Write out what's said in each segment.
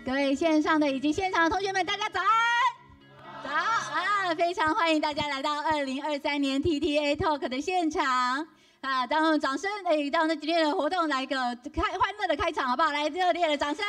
各位线上的以及现场的同学们，大家早安！早啊！非常欢迎大家来到2023年 TTA Talk 的现场啊！让我们掌声让今天的活动来个欢乐的开场，好不好？来，热烈的掌声！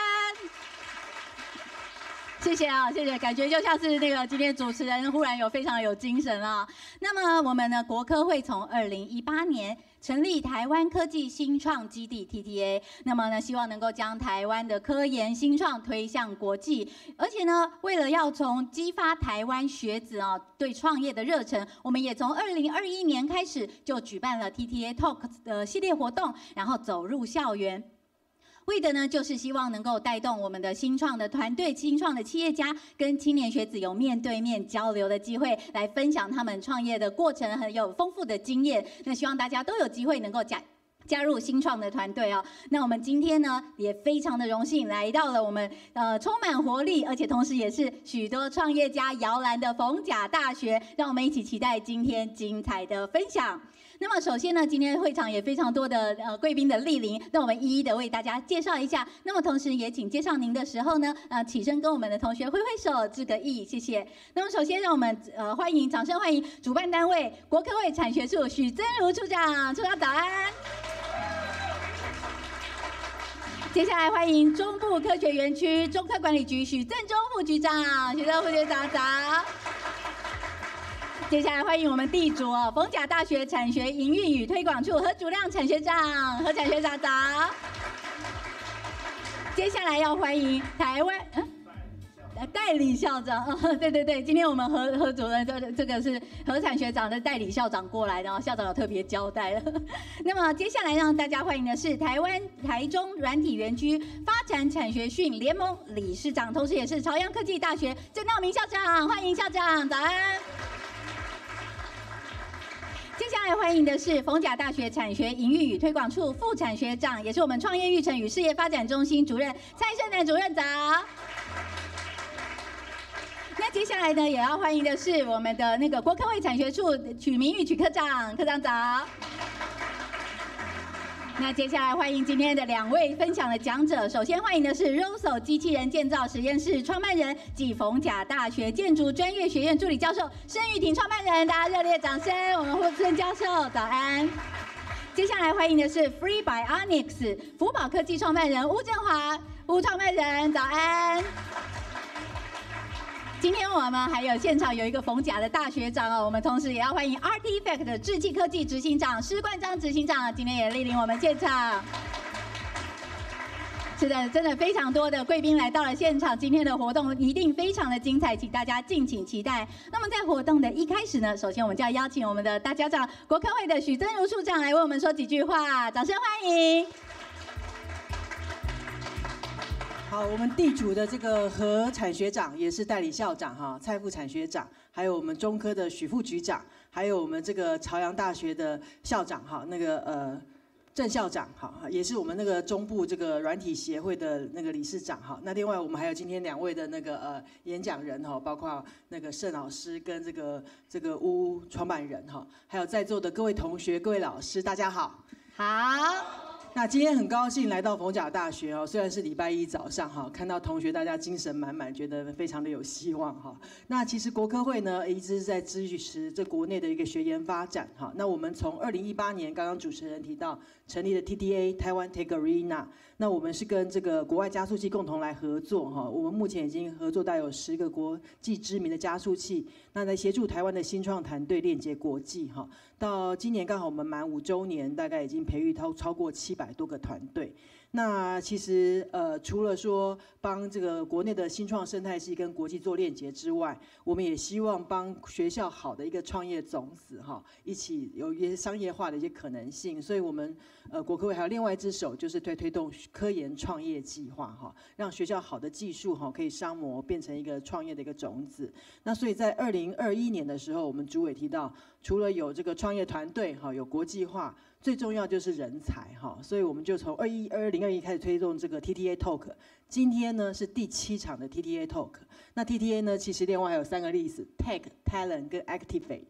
谢谢啊，谢谢，感觉就像是那个今天主持人忽然非常有精神啊。那么我们呢，国科会从2018年成立台湾科技新创基地 TTA， 那么呢，希望能够将台湾的科研新创推向国际，而且呢，为了要激发台湾学子对创业的热忱，我们也从2021年开始就举办了 TTA Talk 的系列活动，然后走入校园。为的呢，就是希望能够带动我们的新创的团队、新创的企业家跟青年学子有面对面交流的机会，来分享他们创业的过程，很有丰富的经验。那希望大家都有机会能够加入新创的团队哦。那我们今天呢，也非常的荣幸来到了我们充满活力，而且同时也是许多创业家摇篮的逢甲大学，让我们一起期待今天精彩的分享。那么首先呢，今天会场也非常多的贵宾的莅临，那我们一一的为大家介绍一下。那么同时也请介绍您的时候呢，起身跟我们的同学挥挥手致个意，谢谢。那么首先让我们掌声欢迎主办单位国科会产学处许真如处长，处长早安。接下来欢迎中部科学园区中科管理局许正中副局长，许正副局长早。接下来欢迎我们地主逢甲大学产学营运与推广处何主亮产学长，何产学长早。接下来要欢迎台湾代理校长，对，今天我们何主任这个是何产学长的代理校长过来的，校长有特别交代了。那么接下来让大家欢迎的是台中软体园区发展产学训联盟理事长，同时也是朝阳科技大学郑道明校长，欢迎校长早安。接下来欢迎的是逢甲大学产学营运与推广处副产学长，也是我们创业育成与事业发展中心主任蔡胜男主任早。那接下来呢，也要欢迎的是我们的那个国科会产学处曲明玉曲科长，科长早。那接下来欢迎今天的2位分享的讲者，首先欢迎的是 Rosso 机器人建造实验室创办人暨逢甲大学建筑专业学院助理教授申玉婷创办人，大家热烈掌声！我们霍申教授早安。接下来欢迎的是 Free Bionics 福宝科技创办人吴振华，吴创办人早安。今天我们还有现场有一个逢甲的大学长我们同时也要欢迎 Artifact 的智器科技执行长施冠章执行长，今天也莅临我们现场。是的，真的非常多的贵宾来到了现场，今天的活动一定非常的精彩，请大家敬请期待。那么在活动的一开始呢，首先我们就要邀请我们的大家长国科会的许真如处长来为我们说几句话，掌声欢迎。 好，我们地主的这个何产学长也是代理校长蔡副产学长，还有我们中科的许副局长，还有我们这个朝阳大学的校长郑校长也是我们那个中部这个软体协会的那个理事长那另外我们还有今天2位的那个演讲人包括那个盛老师跟这个吴创办人还有在座的各位同学、各位老师，大家好。 好。 那今天很高兴来到逢甲大学虽然是礼拜一早上看到同学大家精神满满，觉得非常的有希望那其实国科会呢一直在支持这国内的一个学研发展那我们从2018年刚刚主持人提到成立了 TTA 台湾 Tech Arena， 那我们是跟这个国外加速器共同来合作我们目前已经合作到有10个国际知名的加速器，那来协助台湾的新创团队链接国际到今年刚好我们满5周年，大概已经培育超过700多个团队。那其实除了说帮这个国内的新创生态系跟国际做链接之外，我们也希望帮学校好的一个创业种子一起有一些商业化的一些可能性。所以我们国科会还有另外一只手，就是推动科研创业计划让学校好的技术可以商模变成一个创业的一个种子。那所以在2021年的时候，我们主委提到，除了有这个创业团队有国际化，最重要就是人才所以我们就从2021开始推动这个 TTA Talk。今天呢是第7场的 TTA Talk。那 TTA 呢，其实另外还有3个例子 ：Tech、Talent 跟 Activate。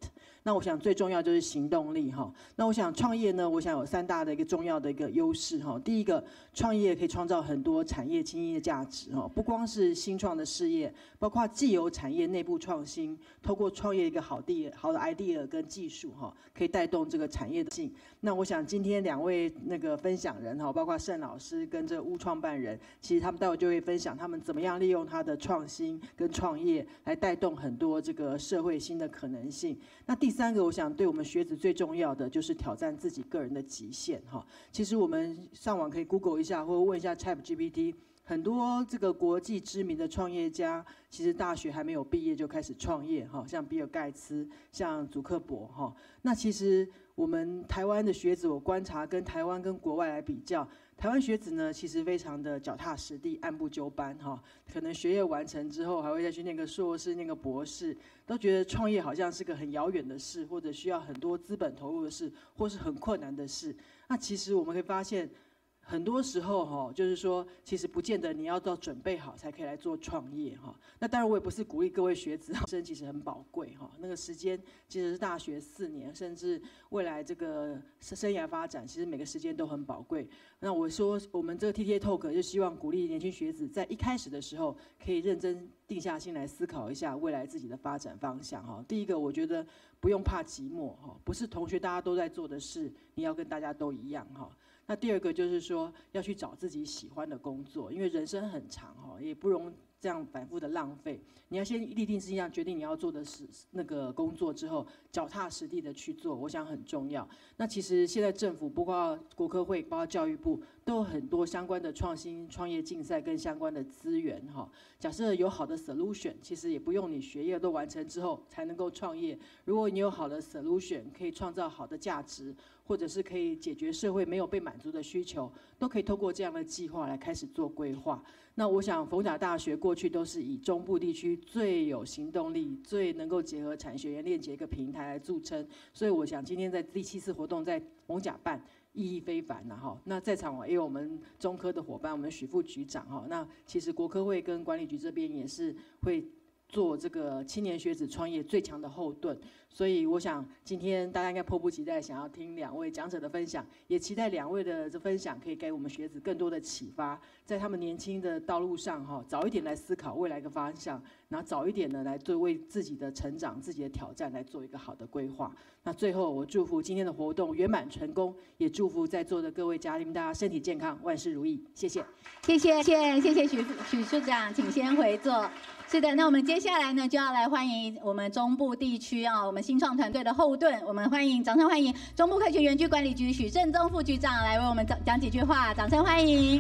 那我想最重要就是行动力哈。那我想创业呢，我想有3大的一个重要的一个优势哈。第一个，创业可以创造很多产业经营的价值哈，不光是新创的事业，包括既有产业内部创新，透过创业一个好的 idea 跟技术哈，可以带动这个产业的性。那我想今天2位那个分享人哈，包括盛老师跟这乌创办人，其实他们待会就会分享他们怎么样利用他的创新跟创业来带动很多这个社会新的可能性。那第3个，我想对我们学子最重要的就是挑战自己个人的极限哈。其实我们上网可以 Google 一下，或者问一下 ChatGPT。很多这个国际知名的创业家，其实大学还没有毕业就开始创业哈，像比尔盖茨、像祖克伯哈。那其实我们台湾的学子，我观察跟台湾跟国外来比较，台湾学子呢其实非常的脚踏实地、按部就班哈。可能学业完成之后，还会再去念个硕士、念个博士，都觉得创业好像是个很遥远的事，或者需要很多资本投入的事，或是很困难的事。那其实我们可以发现。很多时候哈，就是说，其实不见得你要到准备好才可以来做创业哈。那当然，我也不是鼓励各位学子，生其实很宝贵哈。那个时间其实是大学4年，甚至未来这个生涯发展，其实每个时间都很宝贵。那我说，我们这个 TTA Talk 就希望鼓励年轻学子在一开始的时候，可以认真定下心来思考一下未来自己的发展方向哈。第一个，我觉得不用怕寂寞哈，不是同学大家都在做的事，你要跟大家都一样哈。那第2个就是说，要去找自己喜欢的工作，因为人生很长哈，也不容这样反复的浪费。你要先立定志向，决定你要做的是那个工作之后，脚踏实地的去做，我想很重要。那其实现在政府，包括国科会，包括教育部，都有很多相关的创新创业竞赛跟相关的资源哈。假设有好的 solution， 其实也不用你学业都完成之后才能够创业。如果你有好的 solution， 可以创造好的价值。或者是可以解决社会没有被满足的需求，都可以透过这样的计划来开始做规划。那我想逢甲大学过去都是以中部地区最有行动力、最能够结合产学研链接一个平台来著称，所以我想今天在第7次活动在逢甲办。意义非凡哈。那在场也有我们中科的伙伴，我们许副局长哈。那其实国科会跟管理局这边也是会做这个青年学子创业最强的后盾，所以我想今天大家应该迫不及待想要听2位讲者的分享，也期待2位的这分享可以给我们学子更多的启发，在他们年轻的道路上哈，早一点来思考未来的方向，然后早一点呢来做为自己的成长、自己的挑战来做一个好的规划。那最后我祝福今天的活动圆满成功，也祝福在座的各位嘉宾大家身体健康，万事如意。谢谢， 谢谢许处长，请先回座。是的，那我们接下来呢就要来欢迎我们中部地区我们新创团队的后盾，我们掌声欢迎中部科学园区管理局许正宗副局长来为我们讲几句话，掌声欢迎。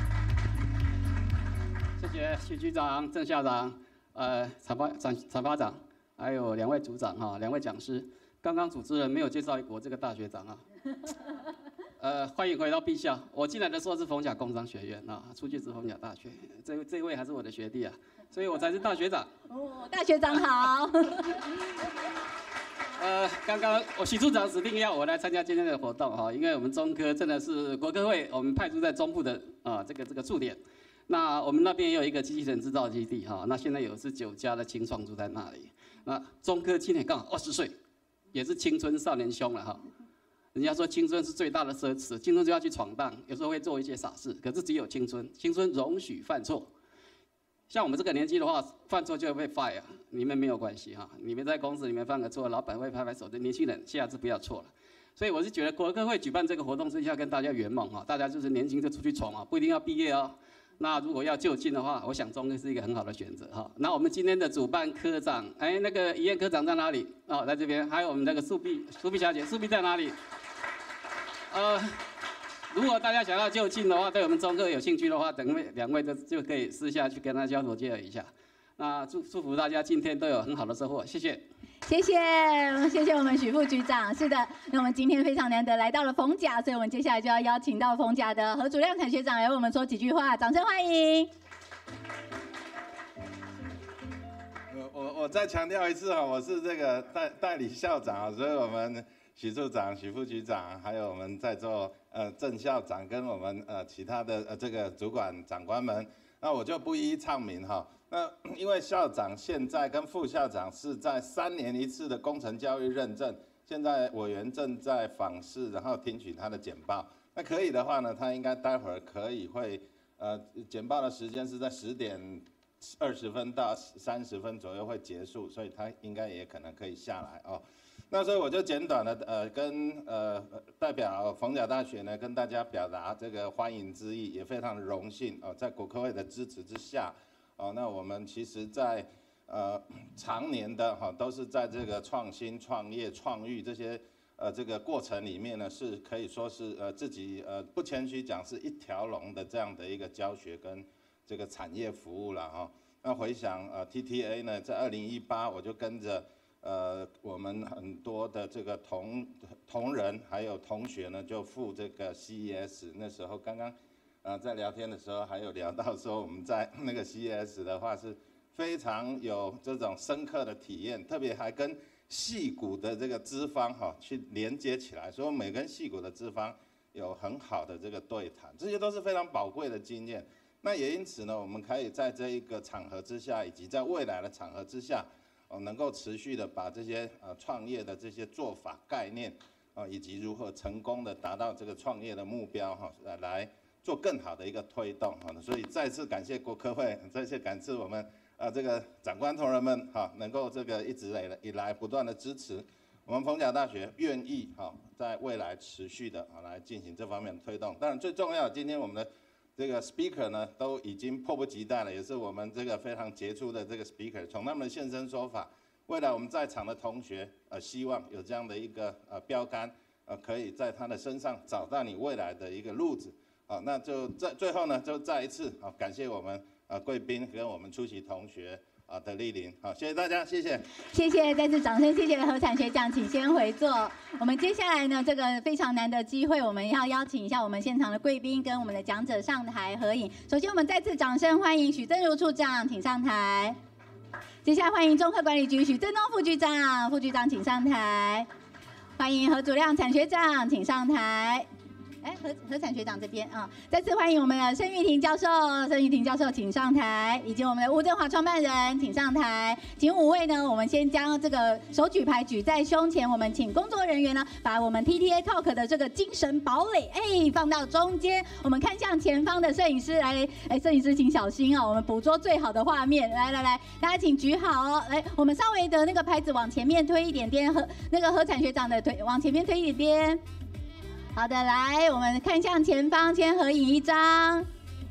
谢谢许局长、郑校长、产发长，还有2位组长2位讲师。刚刚主持人没有介绍我这个大学长欢迎回到 B 校。我进来的时候是逢甲工商学院出去是逢甲大学。这位还是我的学弟所以我才是大学长。 大学长好。 刚刚许处长指定要我来参加今天的活动因为我们中科真的是国科会我们派驻在中部的这个驻点。那我们那边也有一个机器人制造基地那现在有9家的青创住在那里。那中科今年刚好20岁，也是青春少年兄了人家说青春是最大的奢侈，青春就要去闯荡，有时候会做一些傻事，可是只有青春，青春容许犯错。像我们这个年纪的话，犯错就会被 fire， 你们没有关系你们在公司里面犯个错，老板会拍拍手的，年轻人下次不要错了。所以我是觉得国科会举办这个活动是要跟大家圆梦大家就是年轻就出去闯不一定要毕业那如果要就近的话，我想中科是一个很好的选择那我们今天的主办科长，那个怡燕科长在哪里？在这边，还有我们那个苏碧小姐，苏碧在哪里？如果大家想要就近的话，对我们中科有兴趣的话，等2位就可以私下去跟他交头接耳一下。那祝福大家今天都有很好的收获，谢谢。 谢谢我们许副局长。是的，那我们今天非常难得来到了逢甲，所以我们接下来就要邀请到逢甲的何祖亮产学长来为我们说几句话，掌声欢迎。 我再强调一次我是这个代理校长所以我们许处长、许副局长，还有我们在座郑校长跟我们其他的这个主管长官们，那我就不一一唱名那因为校长现在跟副校长是在3年1次的工程教育认证，现在委员正在访视，然后听取他的简报。那可以的话呢，他应该待会儿会简报的时间是在10点20分到30分左右会结束，所以他应该也可能可以下来哦。那所以我就简短的跟代表逢甲大学呢跟大家表达这个欢迎之意，也非常的荣幸哦，在国科会的支持之下哦，那我们其实在常年的都是在这个创新、创业、创育这些这个过程里面呢，是可以说是自己不谦虚讲是一条龙的这样的一个教学跟这个产业服务了哈。那回想TTA 呢，在2018我就跟着我们很多的这个同仁还有同学呢，就赴这个 CES。那时候刚刚在聊天的时候，还有聊到说我们在那个 CES 的话是非常有这种深刻的体验，特别还跟矽谷的这个资方去连接起来，所以我们也跟矽谷的资方有很好的这个对谈，这些都是非常宝贵的经验。那也因此呢，我们可以在这一个场合之下，以及在未来的场合之下，能够持续的把这些创业的这些做法概念以及如何成功的达到这个创业的目标来做更好的一个推动所以再次感谢国科会，再次感谢我们这个长官同仁们能够这个一直以来不断的支持我们逢甲大学，愿意在未来持续的来进行这方面的推动。当然最重要，今天我们的这个 speaker 呢都已经迫不及待了，也是我们这个非常杰出的这个 speaker， 从他们的现身说法，未来我们在场的同学希望有这样的一个标杆可以在他的身上找到你未来的一个路子那就最后呢，就再一次感谢我们贵宾跟我们出席同学的莅临，谢谢大家，谢谢， 谢谢，再次掌声，谢谢何产学长，请先回座。我们接下来呢，这个非常难的机会，我们要邀请一下我们现场的贵宾跟我们的讲者上台合影。首先，我们再次掌声欢迎许正如处长，请上台。接下来欢迎中科管理局许正东副局长，副局长请上台。欢迎何祖亮产学长，请上台。何产学长这边再次欢迎我们的盛玉婷教授，请上台，以及我们的吴振华创办人，请上台。请5位呢，我们先将这个手举牌举在胸前，我们请工作人员呢，把我们 TTA Talk 的这个精神堡垒放到中间，我们看向前方的摄影师来，摄影师请小心我们捕捉最好的画面，来，大家请举好来，我们稍微的那个牌子往前面推一点点，何产学长的腿往前面推一点点。好的，来，我们看向前方，先合影一张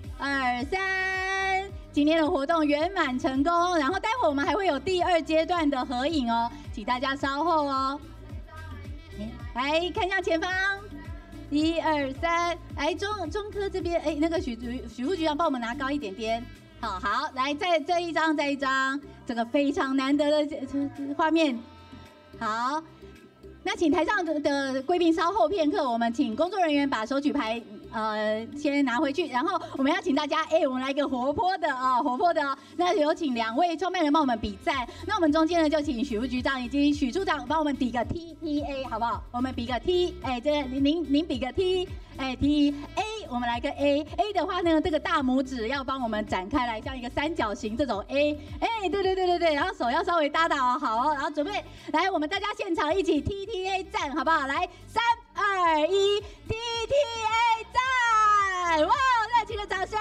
，2、3。今天的活动圆满成功，然后待会我们还会有第2阶段的合影请大家稍后来看向前方，1、2、3，来中科这边，那个许副局长帮我们拿高一点点。好，来再一张，这个非常难得的画面，好。那请台上的贵宾稍后片刻，我们请工作人员把手举牌先拿回去，然后我们要请大家我们来一个活泼的那有请2位创办人帮我们比赞。那我们中间呢就请许副局长以及许处长帮我们比个 TTA 好不好？我们比个 T， 这您比个 T，T A， 我们来个 A 的话呢，这个大拇指要帮我们展开来，像一个三角形这种 A， 对，然后手要稍微搭档好然后准备来，我们大家现场一起 TTA 赞好不好？来3、2、1 ，TTA 赞！哇，热情的掌声！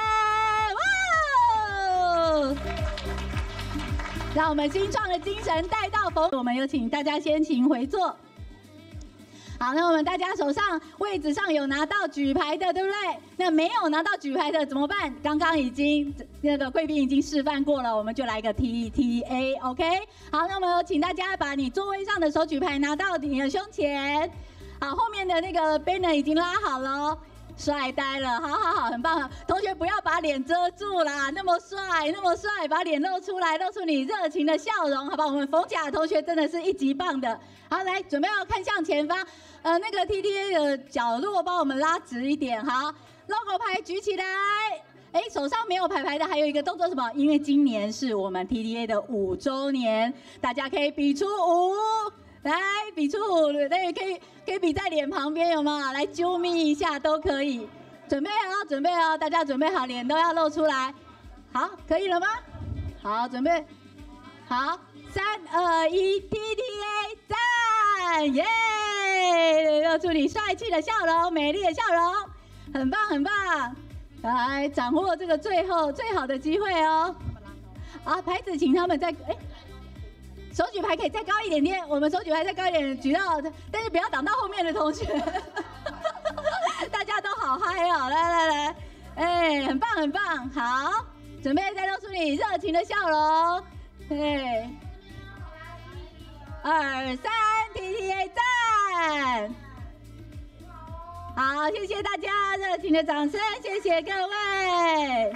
哇！让我们新创的精神带到我们有请大家先请回座。好，那我们大家手上位置上有拿到举牌的，对不对？那没有拿到举牌的怎么办？刚刚已经那个贵宾已经示范过了，我们就来个 TTA，OK？ 好，那我们请大家把你座位上的手举牌拿到你的胸前。好，后面的那个 banner 已经拉好了帅呆了，好，很棒！同学不要把脸遮住啦，那么帅，把脸露出来，露出你热情的笑容，好不好？我们逢甲同学真的是一级棒的。好，来，准备要看向前方，那个 TTA 的角落帮我们拉直一点，好 ，logo 牌举起来。手上没有牌的还有一个动作什么？因为今年是我们 TTA 的5周年，大家可以比出5。来比出5，对，可以比在脸旁边，有没有？来啾咪一下都可以。准备哦，大家准备好，脸都要露出来。好，可以了吗？ 好，准备，好，3、2、1 ，TTA 赞，耶！露出你帅气的笑容，美丽的笑容，很棒很棒。来，掌握这个最后最好的机会哦。好，牌子请他们再手举牌可以再高一点点，我们手举牌再高一点，举到，但是不要挡到后面的同学。大家都好嗨哦！来，很棒很棒，好，准备再露出你热情的笑容。对，2、3 ，TTA 赞！好，谢谢大家热情的掌声，谢谢各位。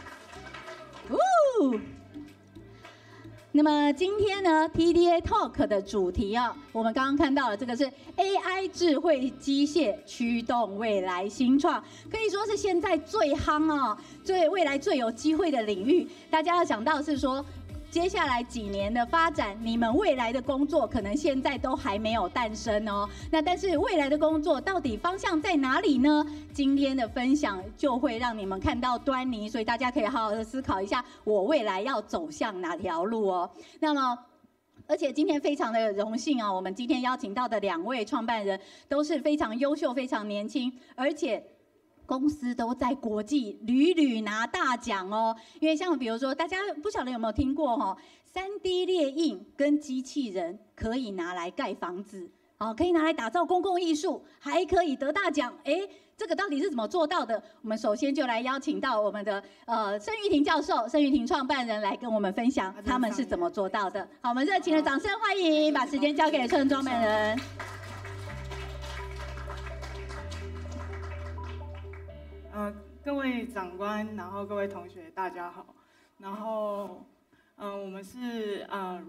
那么今天呢 ，TTA Talk 的主题啊，我们刚刚看到了，这个是 AI 智慧机械驱动未来新创，可以说是现在最夯哦，未来最有机会的领域。大家要想到是说，接下来几年的发展，你们未来的工作可能现在都还没有诞生哦。那但是未来的工作到底方向在哪里呢？今天的分享就会让你们看到端倪，所以大家可以好好的思考一下，我未来要走向哪条路哦。那么，而且今天非常的荣幸哦，我们今天邀请到的2位创办人都是非常优秀、非常年轻，而且公司都在国际屡屡拿大奖哦。因为像比如说，大家不晓得有没有听过哈，3D 列印跟机器人可以拿来盖房子，可以拿来打造公共艺术，还可以得大奖。这个到底是怎么做到的？我们首先就来邀请到我们的盛玉婷教授、盛玉婷创办人来跟我们分享他们是怎么做到的。好，我们热情的掌声欢迎，把时间交给盛创办人。 各位长官，然后各位同学，大家好。然后，我们是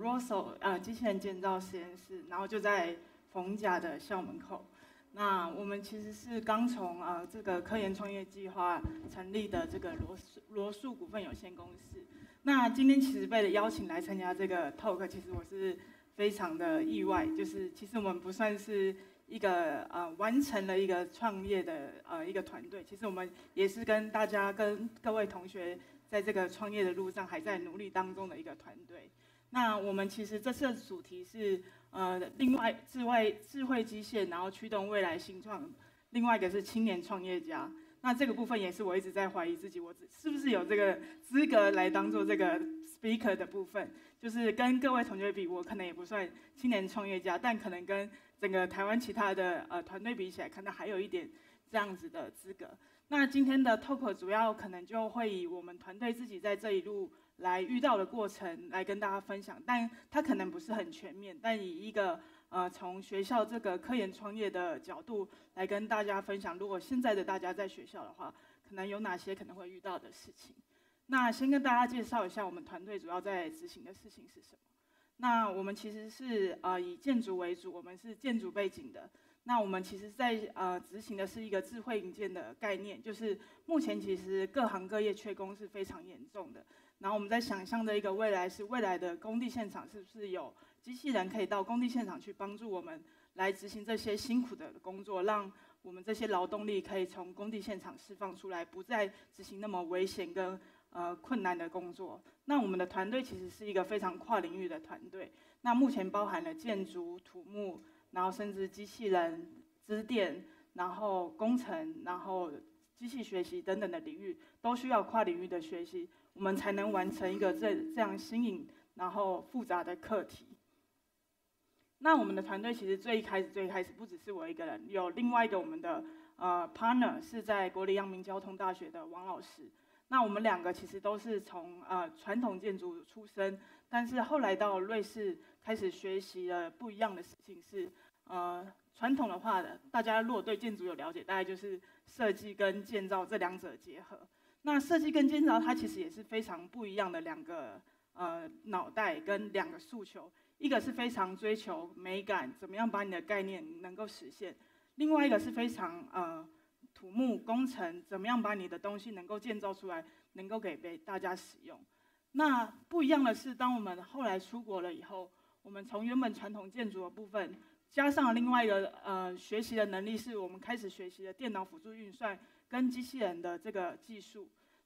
Rosso 机器人建造实验室，然后就在逢甲的校门口。那我们其实是刚从这个科研创业计划成立的这个罗素股份有限公司。那今天其实被邀请来参加这个 talk， 其实我是非常的意外，就是其实我们不算是一个完成了一个创业的一个团队，其实我们也是跟各位同学在这个创业的路上还在努力当中的一个团队。那我们其实这次的主题是另外智慧机械，然后驱动未来新创，另外一个是青年创业家。那这个部分也是我一直在怀疑自己，我是不是有这个资格来当做这个 speaker 的部分。就是跟各位同学比，我可能也不算青年创业家，但可能跟整个台湾其他的团队比起来，可能还有一点这样子的资格。那今天的 talk 主要可能就会以我们团队自己在这一路来遇到的过程来跟大家分享，但它可能不是很全面，但以一个从学校这个科研创业的角度来跟大家分享，如果现在的大家在学校的话，可能有哪些可能会遇到的事情。那先跟大家介绍一下我们团队主要在执行的事情是什么。那我们其实是以建筑为主，我们是建筑背景的。那我们其实在执行的是一个智慧营建的概念，就是目前其实各行各业缺工是非常严重的。然后我们在想象的一个未来是未来的工地现场是不是有机器人可以到工地现场去帮助我们来执行这些辛苦的工作，让我们这些劳动力可以从工地现场释放出来，不再执行那么危险跟困难的工作。那我们的团队其实是一个非常跨领域的团队，那目前包含了建筑、土木，然后甚至机器人、资电，然后工程，然后机器学习等等的领域，都需要跨领域的学习，我们才能完成一个这样新颖然后复杂的课题。那我们的团队其实最开始不只是我一个人，有另外一个我们的partner 是在国立阳明交通大学的王老师。那我们2个其实都是从传统建筑出身，但是后来到瑞士开始学习了不一样的事情是，传统的话，大家如果对建筑有了解，大概就是设计跟建造这2者结合。那设计跟建造它其实也是非常不一样的2个脑袋跟2个诉求，一个是非常追求美感，怎么样把你的概念能够实现；另外一个是非常土木工程，怎么样把你的东西能够建造出来，能够给大家使用。那不一样的是，当我们后来出国了以后，我们从原本传统建筑的部分，加上另外一个学习的能力，是我们开始学习的电脑辅助运算跟机器人的这个技术。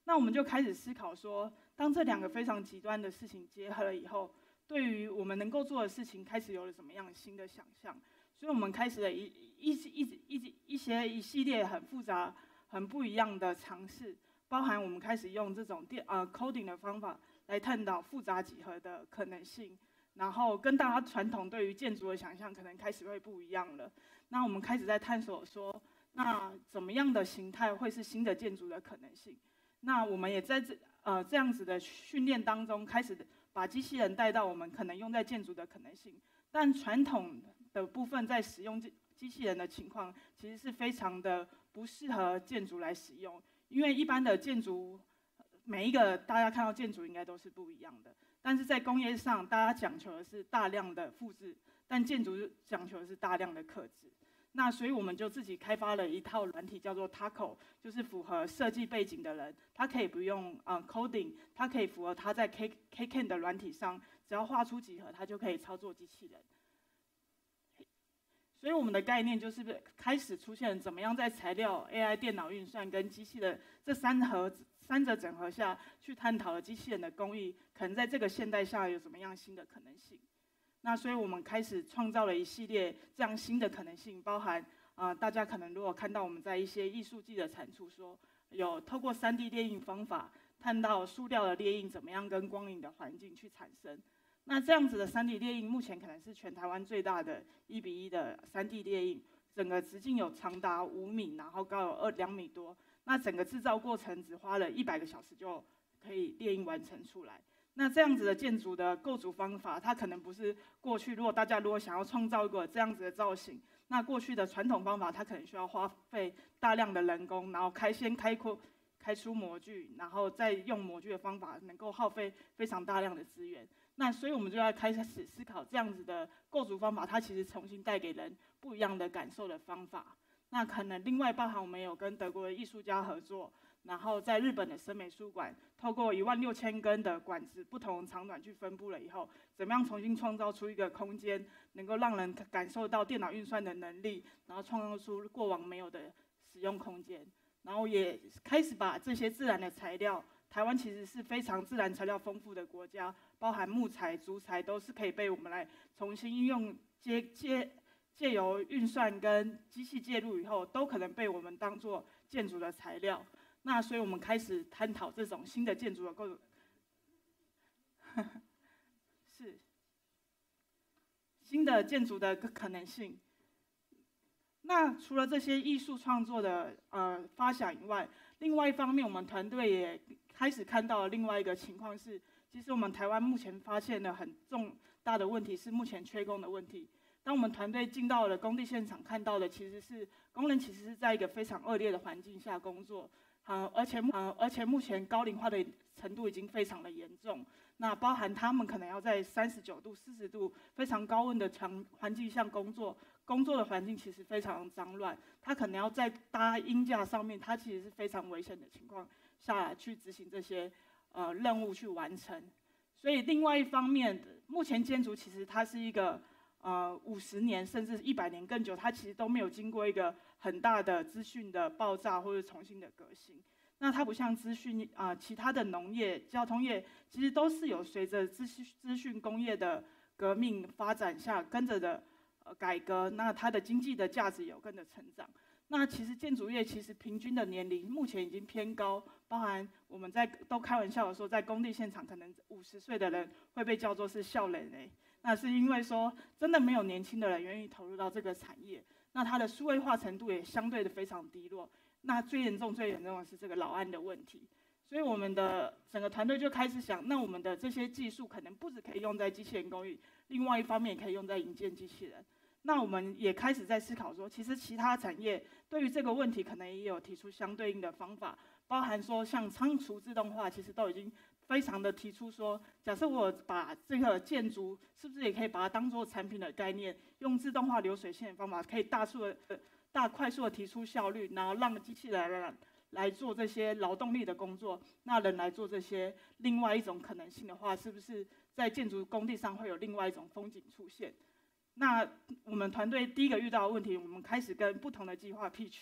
那我们就开始思考说，当这两个非常极端的事情结合了以后，对于我们能够做的事情开始有了什么样新的想象。所以我们开始了一系列很复杂、很不一样的尝试，包含我们开始用这种coding 的方法来探讨复杂几何的可能性，然后跟大家传统对于建筑的想象可能开始会不一样了。那我们开始在探索说，那怎么样的形态会是新的建筑的可能性？那我们也在这样子的训练当中，开始把机器人带到我们可能用在建筑的可能性。但传统的部分在使用机器人的情况，其实是非常的不适合建筑来使用，因为一般的建筑，每一个大家看到建筑应该都是不一样的，但是在工业上，大家讲求的是大量的复制，但建筑讲求的是大量的刻制。那所以我们就自己开发了一套软体，叫做 Taco， 就是符合设计背景的人，他可以不用coding， 他可以符合他在 KCAN 的软体上，只要画出几何，他就可以操作机器人。所以我们的概念就是开始出现怎么样在材料、AI、电脑运算跟机器的这三者整合下去探讨了机器人的工艺，可能在这个现代下有什么样新的可能性。那所以我们开始创造了一系列这样新的可能性，包含大家可能如果看到我们在一些艺术季的产出说，有透过3D 列印方法，看到塑料的列印怎么样跟光影的环境去产生。那这样子的3D 列印，目前可能是全台湾最大的1:1的3D 列印，整个直径有长达5米，然后高有2米多。那整个制造过程只花了100个小时就可以列印完成出来。那这样子的建筑的构筑方法，它可能不是过去大家如果想要创造一个这样子的造型，那过去的传统方法，它可能需要花费大量的人工，然后先开出模具，然后再用模具的方法，能够耗费非常大量的资源。那所以我们就要开始思考这样子的构筑方法，它其实重新带给人不一样的感受的方法。那可能另外包含我们有跟德国的艺术家合作，然后在日本的森美术馆，透过16000根的管子，不同长短去分布了以后，怎么样重新创造出一个空间，能够让人感受到电脑运算的能力，然后创造出过往没有的使用空间。然后也开始把这些自然的材料，台湾其实是非常自然材料丰富的国家，包含木材、竹材都是可以被我们来重新运用，借由运算跟机器介入以后，都可能被我们当作建筑的材料。那所以我们开始探讨这种新的建筑的构筑，是新的建筑的可能性。那除了这些艺术创作的发想以外，另外一方面，我们团队也开始看到了另外一个情况是，其实我们台湾目前发现了很重大的问题是目前缺工的问题。当我们团队进到了工地现场，看到的其实是工人其实是在一个非常恶劣的环境下工作，而且目前高龄化的程度已经非常的严重。那包含他们可能要在39度、40度非常高温的环境下工作，工作的环境其实非常脏乱，他可能要在搭鹰架上面，他其实是非常危险的情况下去执行这些任务去完成。所以另外一方面，目前建筑其实它是一个50年甚至100年更久，它其实都没有经过一个很大的资讯的爆炸或者重新的革新。那它不像资讯其他的农业、交通业，其实都是有随着资讯工业的革命发展下跟着的改革，那它的经济的价值有跟着成长。那其实建筑业其实平均的年龄目前已经偏高，包含我们都开玩笑的说，在工地现场可能50岁的人会被叫做是少年欸。那是因为说真的没有年轻的人愿意投入到这个产业，那它的数位化程度也相对的非常低落。那最严重的是这个老安的问题。所以我们的整个团队就开始想，那我们的这些技术可能不只可以用在机器人工艺，另外一方面也可以用在营建机器人。那我们也开始在思考说，其实其他产业对于这个问题可能也有提出相对应的方法，包含说像仓储自动化，其实都已经非常的提出说，假设我把这个建筑是不是也可以把它当作产品的概念，用自动化流水线的方法，可以快速的提出效率，然后让机器人来做这些劳动力的工作，那人来做这些另外一种可能性的话，是不是在建筑工地上会有另外一种风景出现？那我们团队第一个遇到的问题，我们开始跟不同的计划pitch，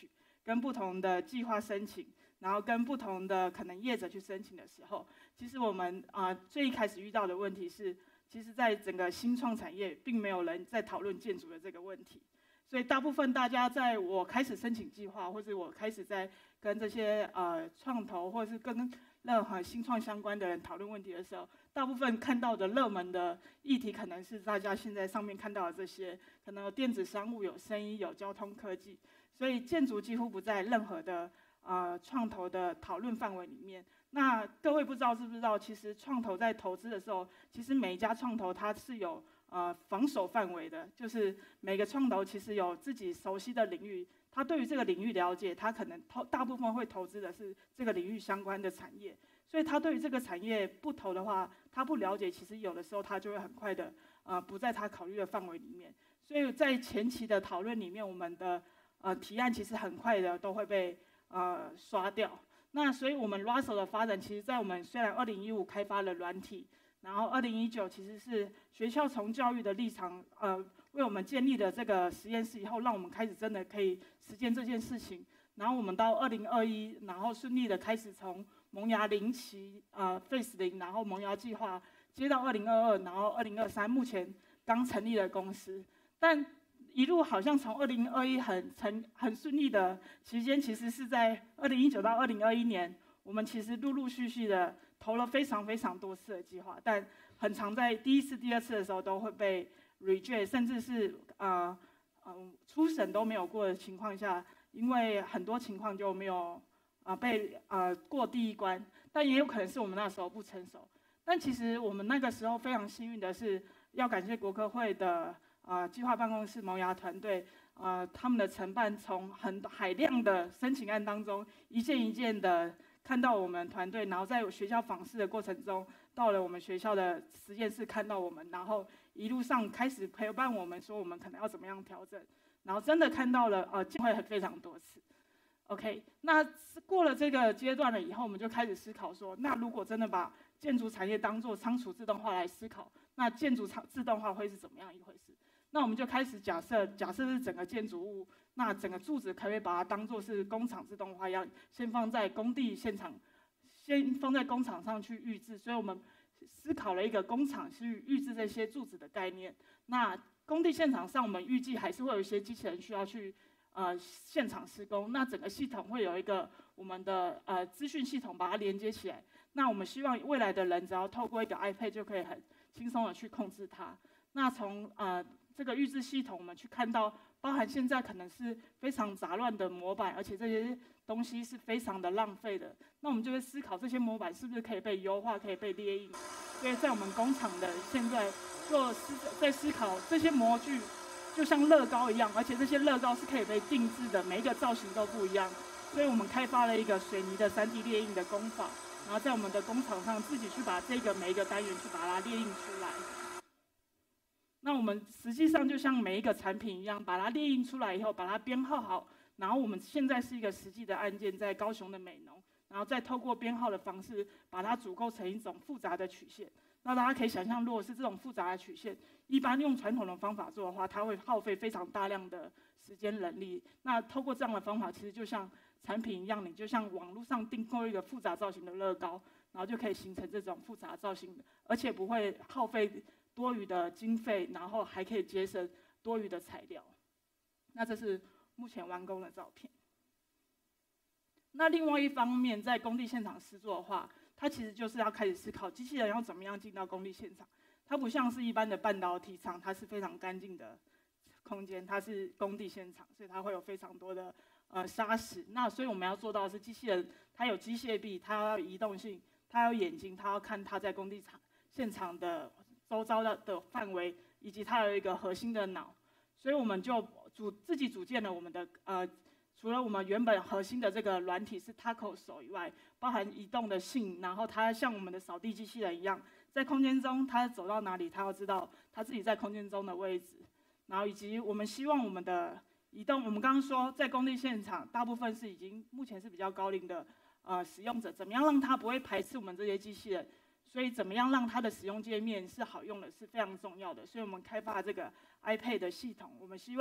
跟不同的计划申请，然后跟不同的可能业者去申请的时候，其实我们最一开始遇到的问题是，其实在整个新创产业，并没有人在讨论建筑的这个问题。所以大部分大家在我开始申请计划，或者我开始在跟这些创投，或者是跟任何新创相关的人讨论问题的时候，大部分看到的热门的议题，可能是大家现在上面看到的这些，可能有电子商务、有生意、有交通科技，所以建筑几乎不在任何的创投的讨论范围里面。那各位不知道知不知道，其实创投在投资的时候，其实每一家创投它是有防守范围的，就是每个创投其实有自己熟悉的领域，他对于这个领域了解，他可能大部分会投资的是这个领域相关的产业，所以他对于这个产业不投的话，他不了解，其实有的时候他就会很快的不在他考虑的范围里面。所以在前期的讨论里面，我们的提案其实很快的都会被刷掉。那所以我们 Russell 的发展，其实在我们虽然2015开发了软体，然后2019其实是学校从教育的立场为我们建立了这个实验室以后，让我们开始真的可以实践这件事情。然后我们到2021，然后顺利的开始从萌芽0期Phase 0，然后萌芽计划接到2022，然后2023目前刚成立了公司，但一路好像从2021很顺利的期间，其实是在2019到2021年，我们其实陆陆续续的投了非常非常多次的计划，但很常在第一次、第二次的时候都会被 reject， 甚至是初审都没有过的情况下，因为很多情况就没有被过第一关，但也有可能是我们那时候不成熟。但其实我们那个时候非常幸运的是，要感谢国科会的计划办公室萌芽团队，他们的承办从海量的申请案当中，一件一件的看到我们团队，然后在学校访视的过程中，到了我们学校的实验室看到我们，然后一路上开始陪伴我们，说我们可能要怎么样调整，然后真的看到了机会非常多次。OK， 那过了这个阶段了以后，我们就开始思考说，那如果真的把建筑产业当作仓储自动化来思考，那建筑自动化会是怎么样一回事？那我们就开始假设是整个建筑物，那整个柱子可不可以把它当作是工厂自动化一样，先放在工地现场，先放在工厂上去预制。所以我们思考了一个工厂去预制这些柱子的概念。那工地现场上，我们预计还是会有一些机器人需要去现场施工。那整个系统会有一个我们的资讯系统把它连接起来。那我们希望未来的人只要透过一个 iPad 就可以很轻松的去控制它。那从这个预制系统，我们去看到，包含现在可能是非常杂乱的模板，而且这些东西是非常的浪费的。那我们就会思考这些模板是不是可以被优化，可以被列印。所以在我们工厂的现在在思考这些模具就像乐高一样，而且这些乐高是可以被定制的，每一个造型都不一样。所以我们开发了一个水泥的3D 列印的工法，然后在我们的工厂上自己去把这个每一个单元去把它列印出来。那我们实际上就像每一个产品一样，把它列印出来以后，把它编号好，然后我们现在是一个实际的案件，在高雄的美浓，然后再透过编号的方式，把它组构成一种复杂的曲线。那大家可以想象，如果是这种复杂的曲线，一般用传统的方法做的话，它会耗费非常大量的时间人力。那透过这样的方法，其实就像产品一样，你就像网络上订购一个复杂造型的乐高，然后就可以形成这种复杂造型的，而且不会耗费多余的经费，然后还可以节省多余的材料。那这是目前完工的照片。那另外一方面，在工地现场施作的话，它其实就是要开始思考机器人要怎么样进到工地现场。它不像是一般的半导体厂，它是非常干净的空间，它是工地现场，所以它会有非常多的砂石。那所以我们要做到的是机器人，它有机械臂，它要有移动性，它有眼睛，它要看它在工地现场的周遭的范围，以及它有一个核心的脑。所以我们就自己组建了我们的除了我们原本核心的这个软体是 Taco 手以外，包含移动的性，然后它像我们的扫地机器人一样，在空间中它走到哪里，它要知道它自己在空间中的位置，然后以及我们希望我们的移动，我们刚刚说在工地现场，大部分是目前是比较高龄的使用者，怎么样让他不会排斥我们这些机器人？所以怎么样让它的使用界面是好用的，是非常重要的。所以我们开发这个 iPad 的系统，我们希望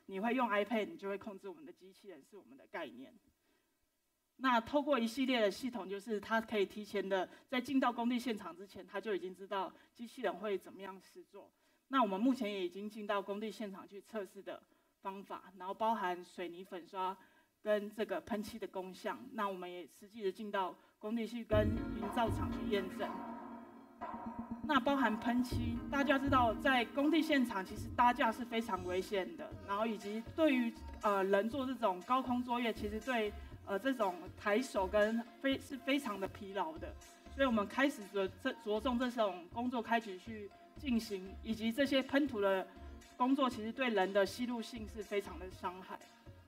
你会用 iPad， 你就会控制我们的机器人，是我们的概念。那透过一系列的系统，就是它可以提前的在进到工地现场之前，它就已经知道机器人会怎么样施作。那我们目前也已经进到工地现场去测试的方法，然后包含水泥粉刷跟这个喷漆的功效。那我们也实际的进到工地去跟营造厂去验证。那包含喷漆，大家知道在工地现场其实搭架是非常危险的，然后以及对于人做这种高空作业，其实对这种抬手跟是非常的疲劳的，所以我们开始着重这种工作开始去进行，以及这些喷涂的工作，其实对人的吸入性是非常的伤害。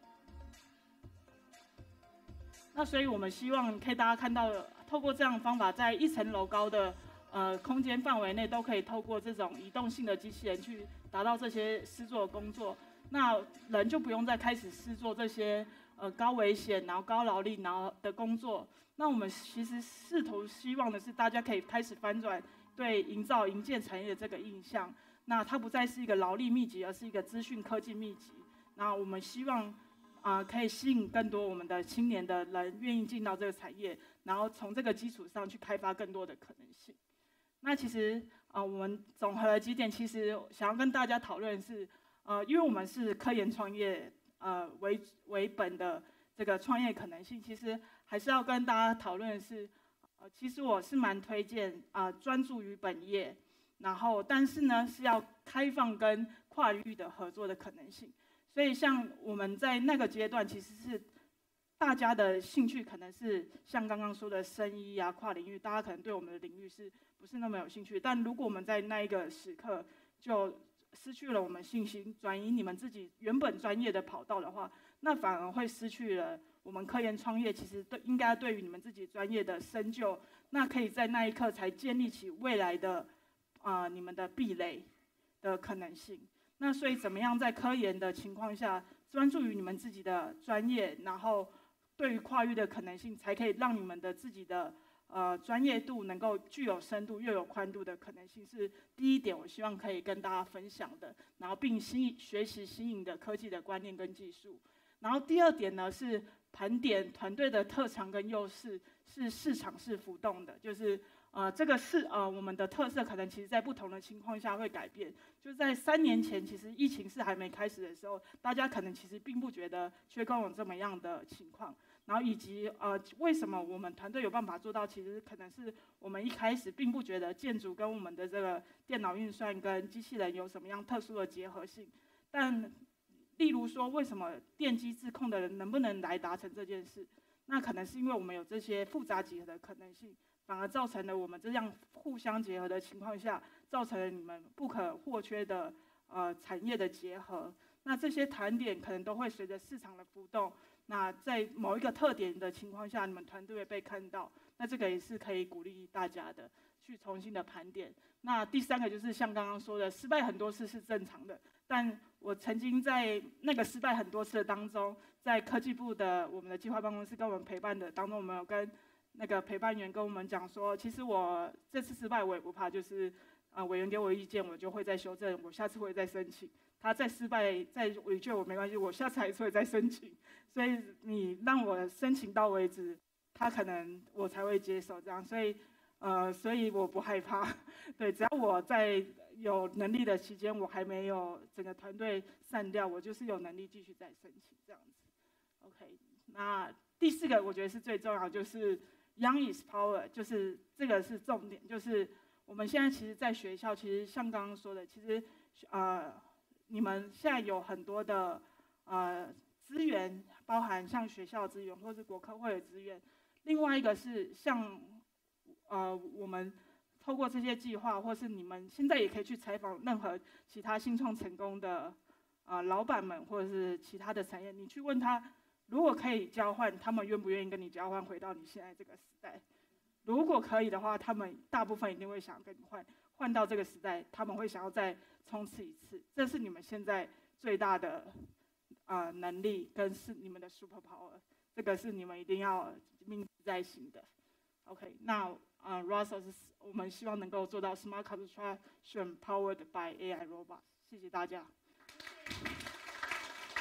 那所以我们希望可以大家看到，透过这样的方法，在1层楼高的空间范围内，都可以透过这种移动性的机器人去达到这些施作的工作，那人就不用再开始施作这些高危险然后高劳力然后的工作。那我们其实试图希望的是，大家可以开始翻转对营造营建产业的这个印象，那它不再是一个劳力密集，而是一个资讯科技密集。那我们希望可以吸引更多我们的青年的人愿意进到这个产业，然后从这个基础上去开发更多的可能性。那其实我们总和了几点，其实想要跟大家讨论的是，因为我们是科研创业为本的这个创业可能性，其实还是要跟大家讨论的是，其实我是蛮推荐专注于本业，然后但是呢是要开放跟跨域的合作的可能性。所以像我们在那个阶段，其实是大家的兴趣可能是像刚刚说的生医啊、跨领域，大家可能对我们的领域是不是那么有兴趣？但如果我们在那一个时刻就失去了我们信心，转移你们自己原本专业的跑道的话，那反而会失去了我们科研创业其实应该对于你们自己专业的深究，那可以在那一刻才建立起未来的你们的壁垒的可能性。那所以怎么样在科研的情况下专注于你们自己的专业，然后对于跨域的可能性，才可以让你们的自己的专业度能够具有深度又有宽度的可能性，是第一点我希望可以跟大家分享的，然后并学习新颖的科技的观念跟技术。然后第二点呢是盘点团队的特长跟优势是市场是浮动的，就是这个是我们的特色可能其实在不同的情况下会改变。就在3年前，其实疫情是还没开始的时候，大家可能其实并不觉得缺工有这么样的情况。然后以及为什么我们团队有办法做到，其实可能是我们一开始并不觉得建筑跟我们的这个电脑运算跟机器人有什么样特殊的结合性。但例如说，为什么电机自控的人能不能来达成这件事？那可能是因为我们有这些复杂结合的可能性，反而造成了我们这样互相结合的情况下，造成了你们不可或缺的产业的结合。那这些谈点可能都会随着市场的浮动，那在某一个特点的情况下，你们团队会被看到，那这个也是可以鼓励大家的，去重新的盘点。那第3个就是像刚刚说的，失败很多次是正常的，但我曾经在那个失败很多次的当中，在科技部的我们的计划办公室跟我们陪伴的当中，我们有跟那个陪伴员跟我们讲说，其实我这次失败我也不怕，就是委员给我意见，我就会再修正，我下次会再申请。他再失败再委屈我没关系，我下次还是会再申请。所以你让我申请到为止，他可能我才会接受这样。所以我不害怕，对，只要我在有能力的期间，我还没有整个团队散掉，我就是有能力继续再申请这样子。OK， 那第4个我觉得是最重要，就是 Young is Power， 就是这个是重点，就是我们现在其实在学校，其实像刚刚说的，其实你们现在有很多的资源，包含像学校资源或是国科会的资源。另外一个是像我们透过这些计划，或是你们现在也可以去采访任何其他新创成功的老板们，或者是其他的产业，你去问他，如果可以交换，他们愿不愿意跟你交换回到你现在这个时代？如果可以的话，他们大部分一定会想跟你换到这个时代，他们会想要再冲刺一次。这是你们现在最大的能力，跟是你们的 super power， 这个是你们一定要铭记在心的。OK， 那Russell 是我们希望能够做到 Smart Construction Powered by AI Robots。谢谢大家。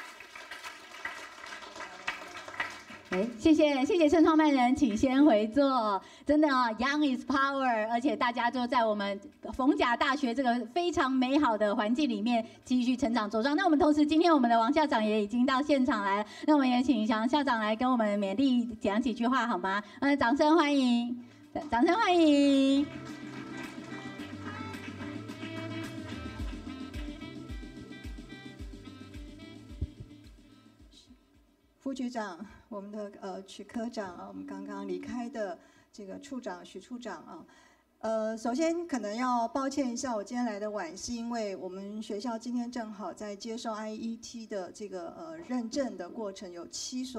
谢谢陈创办人，请先回座。真的啊 ，Young is power， 而且大家就在我们逢甲大学这个非常美好的环境里面继续成长茁壮。那我们同时，今天我们的王校长也已经到现场来了，那我们也请杨校长来跟我们勉励讲几句话好吗？掌声欢迎，掌声欢迎。 副局长，我们的曲科长啊，我们刚刚离开的这个处长许处长啊，首先可能要抱歉一下，我今天来的晚，是因为我们学校今天正好在接受 IET 的这个认证的过程，有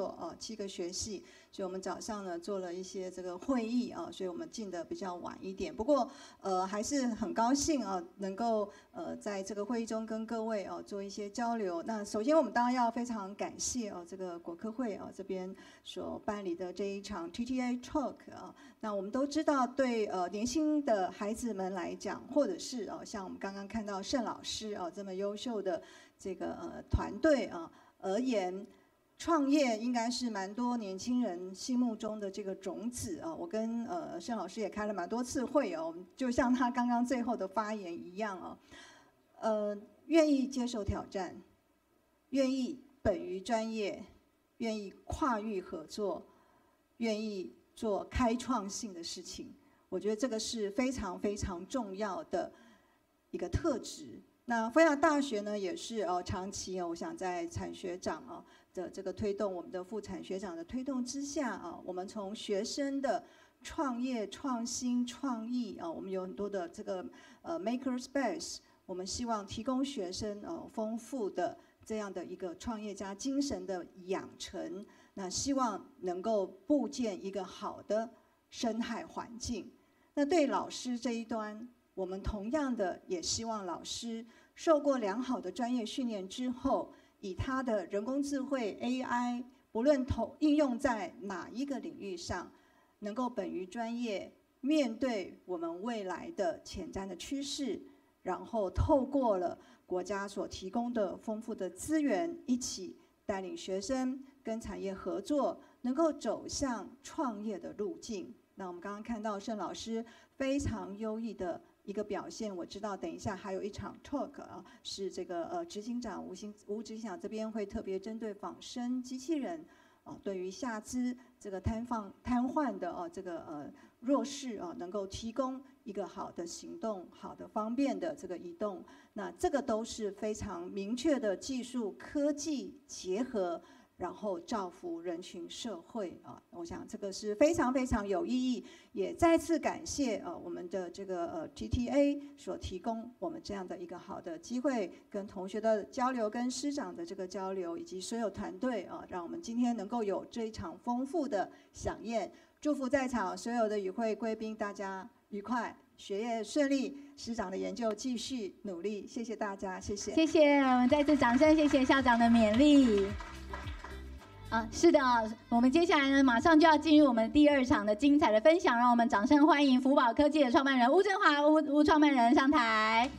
7个学系，所以我们早上呢做了一些这个会议啊，所以我们进得比较晚一点。不过还是很高兴啊，能够在这个会议中跟各位做一些交流。那首先我们当然要非常感谢这个国科会这边所办理的这一场 TTA Talk 啊。那我们都知道，对年轻的孩子们来讲，或者是像我们刚刚看到盛老师这么优秀的这个团队而言，创业应该是蛮多年轻人心目中的这个种子啊。我跟盛老师也开了蛮多次会就像他刚刚最后的发言一样愿意接受挑战，愿意本于专业，愿意跨域合作，愿意做开创性的事情，我觉得这个是非常非常重要的一个特质。那逢甲大学呢，也是长期我想在产学长的这个推动，我们的副产学长的推动之下我们从学生的创业、创新、创意我们有很多的这个maker space， 我们希望提供学生丰富的这样的一个创业家精神的养成。那希望能够布建一个好的生态环境。那对老师这一端，我们同样的也希望老师受过良好的专业训练之后，以他的人工智慧 AI， 不论应用在哪一个领域上，能够本于专业，面对我们未来的前瞻的趋势，然后透过了国家所提供的丰富的资源，一起带领学生跟产业合作，能够走向创业的路径。那我们刚刚看到盛老师非常优异的一个表现，我知道等一下还有一场 talk 是这个执行长吴执行长这边会特别针对仿生机器人对于下肢这个瘫痪的这个弱势能够提供一个好的行动、好的方便的这个移动。那这个都是非常明确的技术科技结合，然后造福人群社会我想这个是非常非常有意义。也再次感谢我们的这个TTA 所提供我们这样的一个好的机会，跟同学的交流、跟师长的这个交流，以及所有团队让我们今天能够有这一场丰富的飨宴。祝福在场所有的与会贵宾，大家愉快，学业顺利，师长的研究继续努力。谢谢大家，谢谢。 谢谢，我们再次掌声，谢谢校长的勉励。是的我们接下来呢，马上就要进入我们第2场的精彩的分享，让我们掌声欢迎福宝科技的创办人吴振华吴创办人上台。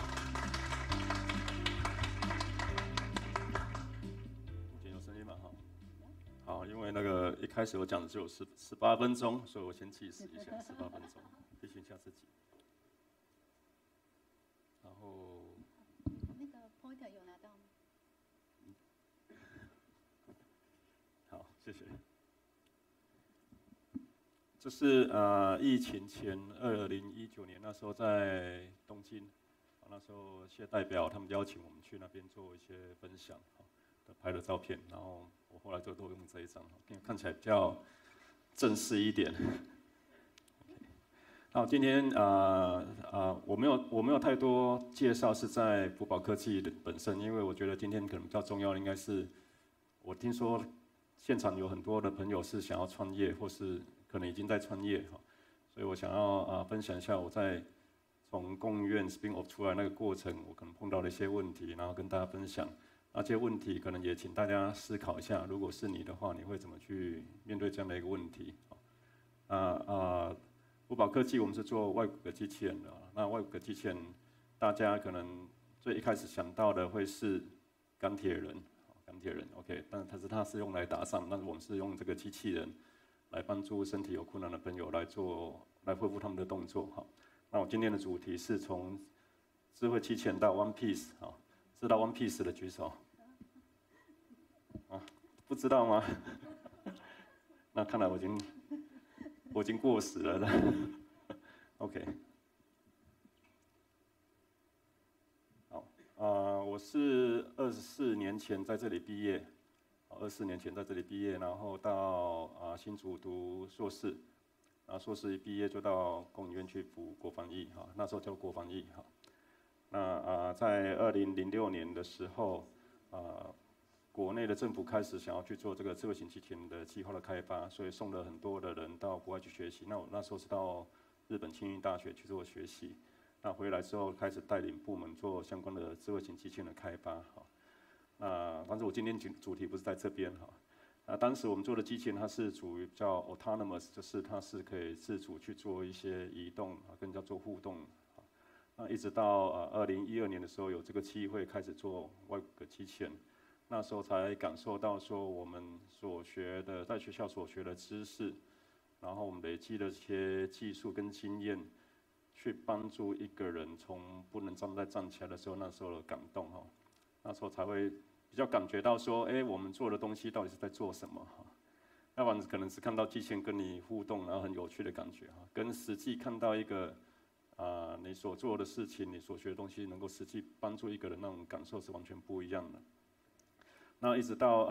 目前有声音吗？好，因为那个一开始我讲的只有18分钟，所以我先计时一下18分钟，提醒一下自己。然后那个 pointer 有拿到吗？ 好，谢谢。这是疫情前2019年那时候在东京，那时候一些代表他们邀请我们去那边做一些分享，拍的照片，然后我后来就都用这一张，看起来比较正式一点。那今天我没有太多介绍是在福宝科技的本身，因为我觉得今天可能比较重要的应该是，我听说现场有很多的朋友是想要创业，或是可能已经在创业所以我想要分享一下我在从工院 spin off 出来那个过程，我可能碰到的一些问题，然后跟大家分享。那这些问题可能也请大家思考一下，如果是你的话，你会怎么去面对这样的一个问题？福宝科技我们是做外骨骼机器人的，那外骨骼机器人大家可能最一开始想到的会是钢铁人， 钢铁人 ，OK， 但它是用来打仗，但是我们是用这个机器人来帮助身体有困难的朋友来恢复他们的动作哈。那我今天的主题是从智慧机器人到 One Piece 哈，知道 One Piece 的举手。啊，不知道吗？那看来我已经过时了。OK。好，我是24年前在这里毕业，24年前在这里毕业，然后到新竹读硕士，然后硕士一毕业就到工研院去读国防役哈，那时候叫国防役哈。那在2006年的时候，国内的政府开始想要去做这个智慧型机器人的计划的开发，所以送了很多的人到国外去学习。那我那时候是到日本庆应大学去做学习。那回来之后开始带领部门做相关的智慧型机器人的开发，哈。但是我今天主题不是在这边哈。当时我们做的机器人它是属于叫 autonomous， 就是它是可以自主去做一些移动跟人家做互动。那一直到2012年的时候有这个机会开始做外国机器人，那时候才感受到说我们所学的在学校所学的知识，然后我们累积的一些技术跟经验。去帮助一个人从不能站起来的时候，那时候的感动哈，那时候才会比较感觉到说，我们做的东西到底是在做什么哈？要不然可能是看到机器人跟你互动，然后很有趣的感觉哈，跟实际看到一个你所做的事情，你所学的东西能够实际帮助一个人那种感受是完全不一样的。那一直到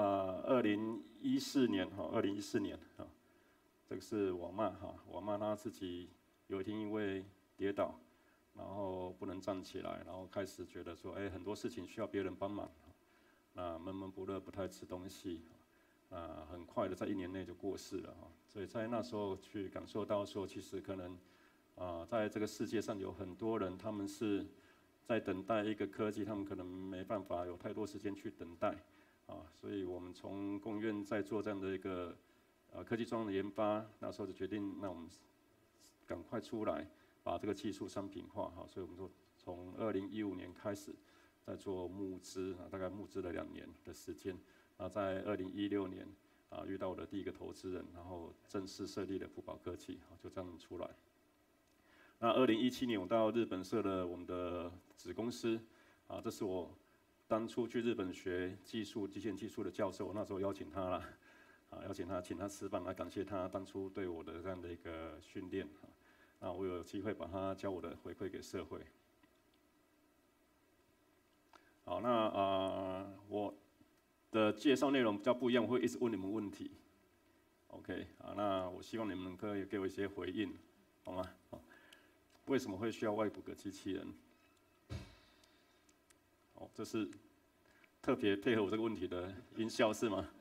2014年哈，这个是我妈哈，我妈她自己有一天因为跌倒，然后不能站起来，然后开始觉得说，很多事情需要别人帮忙，那闷闷不乐，不太吃东西，很快的在1年内就过世了哈。所以在那时候去感受到说，其实可能在这个世界上有很多人，他们是在等待一个科技，他们可能没办法有太多时间去等待所以我们从工院在做这样的一个科技专案的研发，那时候就决定，那我们赶快出来。把这个技术商品化哈，所以我们就从2015年开始在做募资大概募资了2年的时间，在2016年遇到我的第一个投资人，然后正式设立了福宝科技，就这样出来。那2017年我到日本设了我们的子公司这是我当初去日本学机器人技术的教授，那时候邀请他了请他吃饭来感谢他当初对我的这样的一个训练那我有机会把他教我的回馈给社会。好，那我的介绍内容比较不一样，我会一直问你们问题。OK， 那我希望你们可以给我一些回应，好吗？为什么会需要外骨骼机器人？这是特别配合我这个问题的音效是吗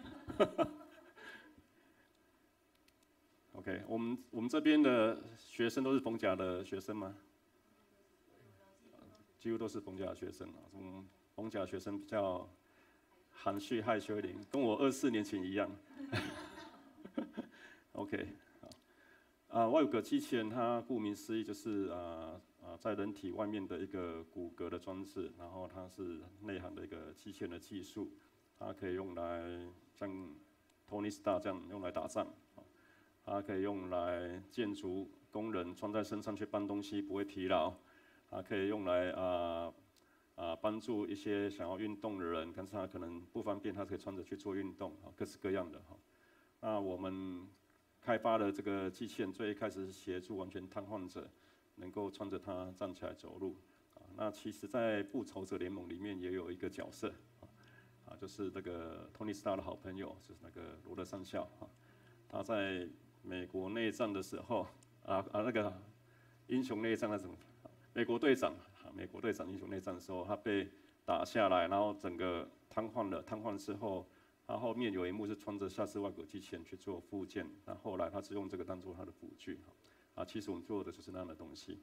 ？OK， 我们这边的学生都是逢甲的学生吗？几乎都是逢甲的学生逢甲学生比较含蓄害羞一点，跟我24年前一样。OK， 好，外骨骼机器人它顾名思义就是在人体外面的一个骨骼的装置，然后它是内含的一个机器人的技术，它可以用来像 Tony Stark 这样用来打仗。它可以用来建筑工人穿在身上去搬东西不会疲劳，可以用来帮助一些想要运动的人，但是他可能不方便，他可以穿着去做运动各式各样的那我们开发的这个机器人最一开始是协助完全瘫痪者能够穿着它站起来走路那其实在复仇者联盟里面也有一个角色就是那个 Tony Stark 的好朋友，就是那个罗德上校他在美国内战的时候，那个英雄内战那种，美国队长英雄内战的时候，他被打下来，然后整个瘫痪了。瘫痪之后，他后面有一幕是穿着下肢外骨机器人去做复健，那后来他是用这个当做他的辅具，其实我们做的就是那样的东西。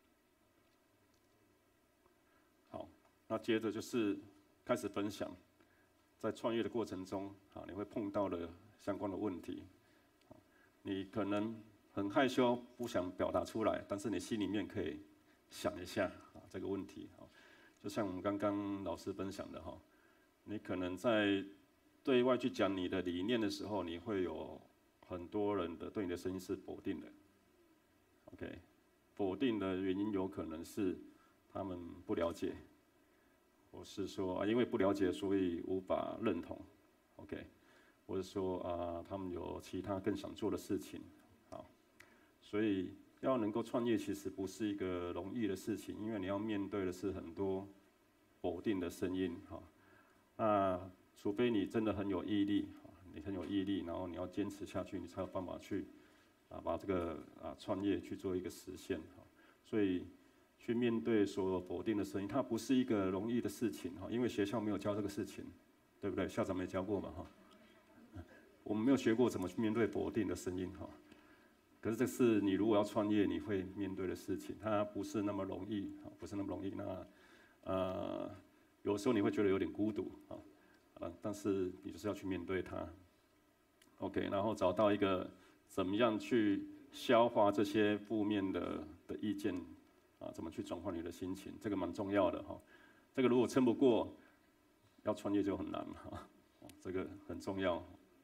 好，那接着就是开始分享，在创业的过程中，你会碰到的相关的问题。你可能很害羞，不想表达出来，但是你心里面可以想一下这个问题就像我们刚刚老师分享的你可能在对外去讲你的理念的时候，你会有很多人的对你的声音是否定的。OK， 否定的原因有可能是他们不了解，或是说因为不了解所以无法认同。OK， 或者说他们有其他更想做的事情。好，所以要能够创业其实不是一个容易的事情，因为你要面对的是很多否定的声音。那除非你真的很有毅力，你很有毅力，然后你要坚持下去，你才有办法去把这个创业去做一个实现。所以去面对所有否定的声音，它不是一个容易的事情，因为学校没有教这个事情，对不对？校长没教过嘛，我们没有学过怎么去面对否定的声音，可是这是你如果要创业，你会面对的事情，它不是那么容易，不是那么容易。那有时候你会觉得有点孤独，但是你就是要去面对它。OK， 然后找到一个怎么样去消化这些负面的意见，怎么去转换你的心情，这个蛮重要的哈。这个如果撑不过，要创业就很难哈，这个很重要。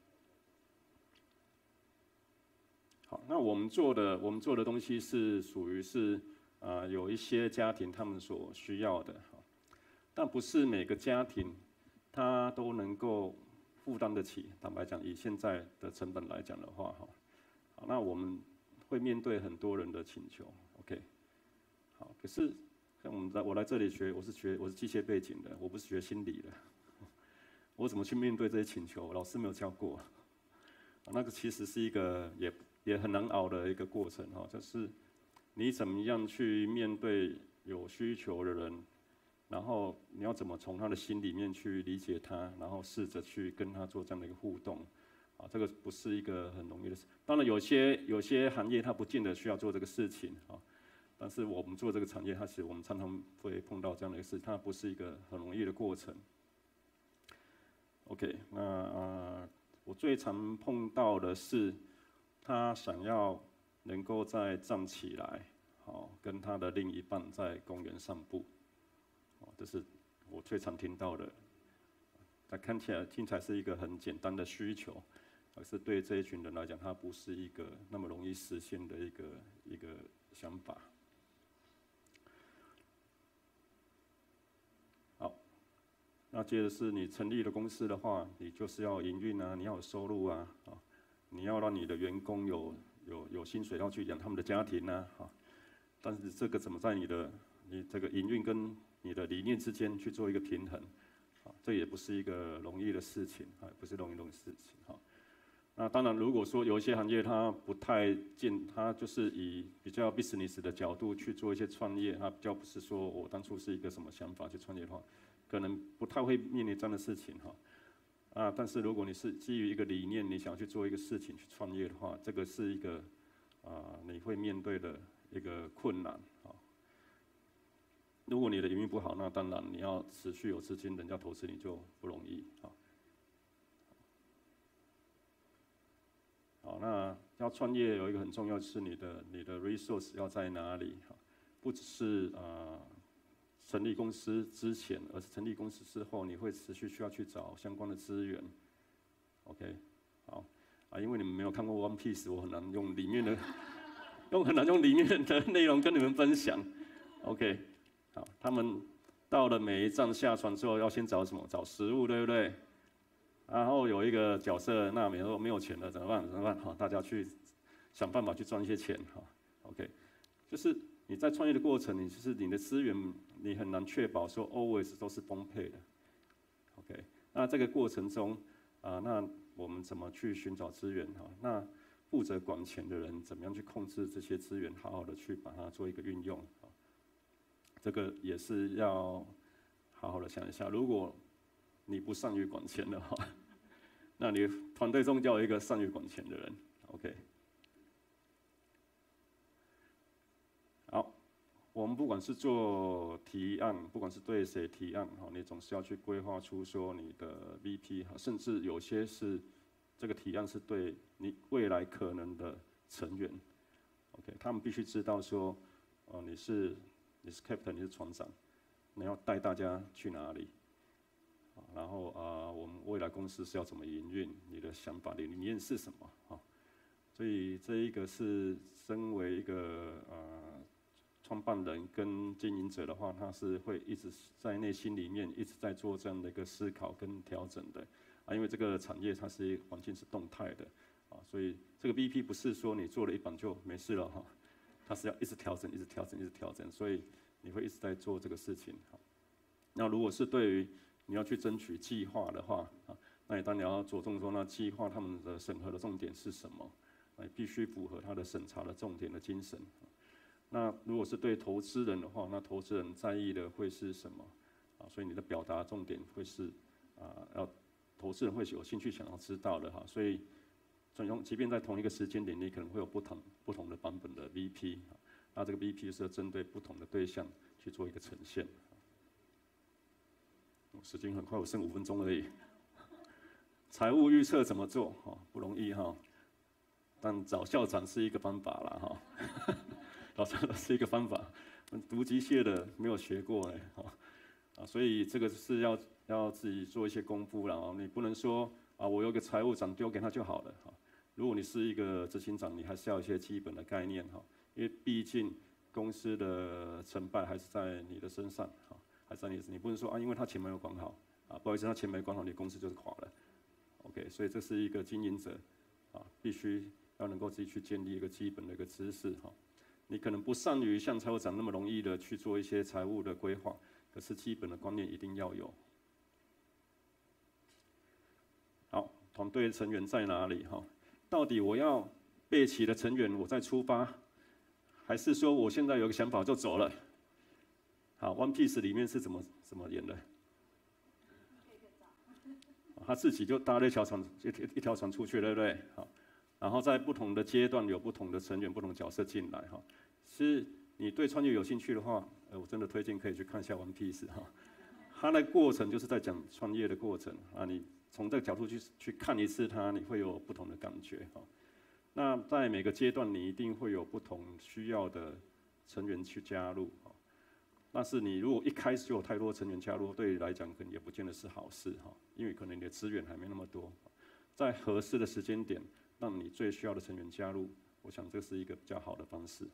好，那我们做的东西是属于是有一些家庭他们所需要的，但不是每个家庭他都能够负担得起。坦白讲，以现在的成本来讲的话，好，那我们会面对很多人的请求 ，OK， 好，可是像我来这里学，我是机械背景的，我不是学心理的，我怎么去面对这些请求？老师没有教过，那个其实是一个也很难熬的一个过程哈，就是你怎么样去面对有需求的人，然后你要怎么从他的心里面去理解他，然后试着去跟他做这样的一个互动，这个不是一个很容易的事。当然有些行业它不见得需要做这个事情但是我们做这个产业，它其实我们常常会碰到这样的一个事，它不是一个很容易的过程。OK， 那我最常碰到的是，他想要能够再站起来，跟他的另一半在公园散步，这是我最常听到的。它听起来是一个很简单的需求，可是对这一群人来讲，它不是一个那么容易实现的一个想法。好，那接着是你成立了公司的话，你就是要营运啊，你要有收入啊，你要让你的员工有薪水要去养他们的家庭啊，但是这个怎么在你这个营运跟你的理念之间去做一个平衡，这也不是一个容易的事情，不是容易的事情那当然，如果说有一些行业它不太它就是以比较 business 的角度去做一些创业，它比较不是说我当初是一个什么想法去创业的话，可能不太会面临这样的事情但是如果你是基于一个理念，你想要去做一个事情去创业的话，这个是一个你会面对的一个困难如果你的营运不好，那当然你要持续有资金，人家投资你就不容易好，那要创业有一个很重要的是你的 resource 要在哪里不只是成立公司之前，而是成立公司之后，你会持续需要去找相关的资源。OK， 好因为你们没有看过 One Piece， 我很难用里面的内容跟你们分享。OK， 好，他们到了每一站下船之后，要先找什么？找食物，对不对？然后有一个角色，那没有钱了怎么办？好，大家去想办法去赚一些钱OK， 就是你在创业的过程，你的资源你很难确保说 always 都是丰沛的。OK， 那这个过程中那我们怎么去寻找资源那负责管钱的人怎么样去控制这些资源，好好的去把它做一个运用这个也是要好好的想一下。如果你不善于管钱的话，那你团队中就要有一个善于管钱的人。OK， 好，我们不管是做提案，不管是对谁提案，你总是要去规划出说你的 VP， 甚至有些是这个提案是对你未来可能的成员。OK， 他们必须知道说，你是 captain， 你是船长，你要带大家去哪里然后我们未来公司是要怎么营运，你的想法、理念是什么啊？所以这一个是身为一个创办人跟经营者的话，他是会一直在内心里面一直在做这样的一个思考跟调整的因为这个产业它是环境是动态的所以这个 VP 不是说你做了一版就没事了它是要一直调整、一直调整、一直调整，所以你会一直在做这个事情那如果是对于你要去争取计划的话那你当然要着重说，那计划他们的审核的重点是什么？必须符合他的审查的重点的精神。那如果是对投资人的话，那投资人在意的会是什么？所以你的表达重点会是要投资人会有兴趣想要知道的所以即便在同一个时间点，你可能会有不同的版本的 VP， 那这个 VP 是要针对不同的对象去做一个呈现。时间很快，我剩5分钟而已。财务预测怎么做？不容易但找校长是一个方法啦找校长是一个方法。读机械的没有学过所以这个是要自己做一些功夫啦你不能说我有个财务长丢给他就好了如果你是一个执行长，你还是要有一些基本的概念因为毕竟公司的成败还是在你的身上还是在你不能说因为他钱没有管好不好意思，他钱没管好，你公司就是垮了。OK， 所以这是一个经营者必须要能够自己去建立一个基本的一个知识你可能不善于像财务长那么容易的去做一些财务的规划，可是基本的观念一定要有。好，团队成员在哪里到底我要备齐的成员我再出发，还是说我现在有个想法就走了？好 ，One Piece 里面是怎么演的？他自己就搭了一条船出去，对不对？好，然后在不同的阶段有不同的成员、不同角色进来是你对穿越有兴趣的话，我真的推荐可以去看一下 One Piece 它的过程就是在讲穿越的过程你从这个角度去看一次它，你会有不同的感觉那在每个阶段，你一定会有不同需要的成员去加入但是你如果一开始就有太多成员加入，对你来讲可能也不见得是好事因为可能你的资源还没那么多，在合适的时间点，让你最需要的成员加入，我想这是一个比较好的方式。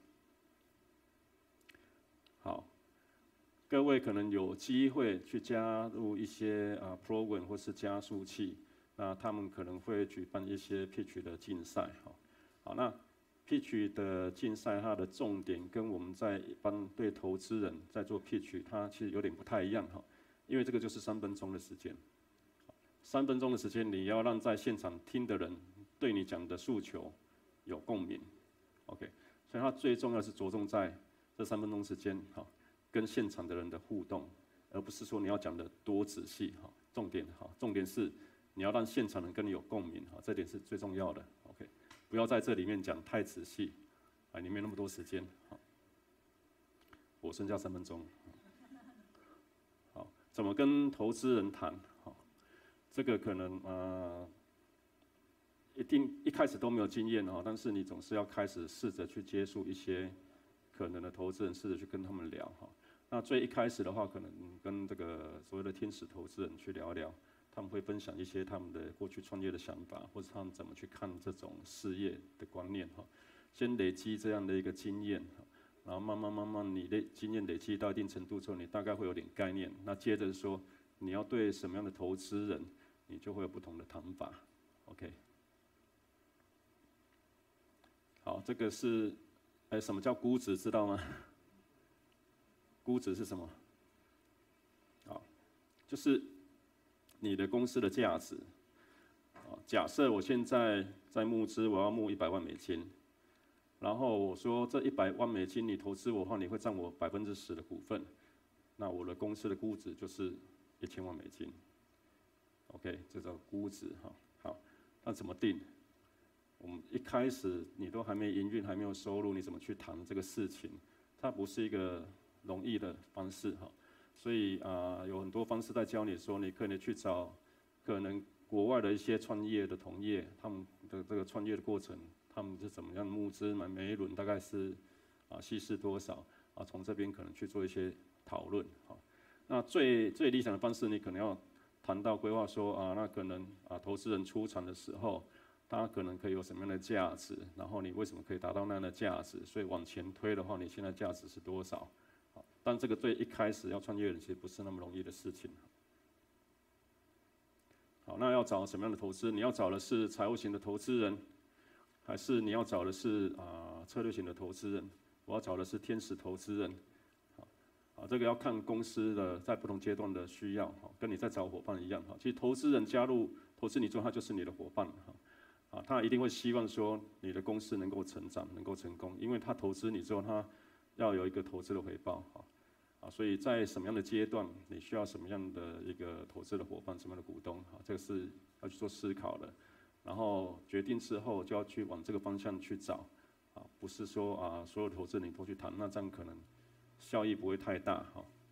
好，各位可能有机会去加入一些program 或是加速器，那他们可能会举办一些 pitch 的竞赛好，那 pitch 的竞赛，它的重点跟我们在一般对投资人在做 pitch， 它其实有点不太一样因为这个就是3分钟的时间，3分钟的时间，你要让在现场听的人对你讲的诉求有共鸣 ，OK， 所以它最重要是着重在这3分钟时间跟现场的人的互动，而不是说你要讲的多仔细重点是你要让现场人跟你有共鸣这点是最重要的 ，OK。不要在这里面讲太仔细，你没那么多时间。我剩下3分钟。好，怎么跟投资人谈？这个可能一开始都没有经验但是你总是要开始试着去接触一些可能的投资人，试着去跟他们聊那最一开始的话，可能跟这个所谓的天使投资人去聊聊。他们会分享一些他们的过去创业的想法，或者他们怎么去看这种事业的观念先累积这样的一个经验然后慢慢你的经验累积到一定程度之后，你大概会有点概念。那接着说你要对什么样的投资人，你就会有不同的谈法。OK， 好，这个是什么叫估值知道吗？估值是什么？好，就是你的公司的价值，假设我现在在募资，我要募$100万，然后我说这$100万你投资我的话，你会占我10%的股份，那我的公司的估值就是$1000万。OK， 这叫估值好，那怎么定？我们一开始你都还没营运，还没有收入，你怎么去谈这个事情？它不是一个容易的方式所以有很多方式在教你说，你可能去找可能国外的一些创业的同业，他们的这个创业的过程，他们是怎么样募资，每一轮大概是稀释多少从这边可能去做一些讨论那最理想的方式，你可能要谈到规划说那可能投资人出场的时候，他可能可以有什么样的价值，然后你为什么可以达到那样的价值，所以往前推的话，你现在价值是多少？但这个对一开始要创业的人其实不是那么容易的事情。好，那要找什么样的投资？你要找的是财务型的投资人，还是你要找的是策略型的投资人？我要找的是天使投资人。这个要看公司的在不同阶段的需要，跟你在找伙伴一样。其实投资人加入投资你之后，他就是你的伙伴。他一定会希望说你的公司能够成长，能够成功，因为他投资你之后，他要有一个投资的回报。所以在什么样的阶段，你需要什么样的一个投资的伙伴，什么样的股东，这个是要去做思考的。然后决定之后，就要去往这个方向去找，不是说所有投资你都去谈，那这样可能效益不会太大。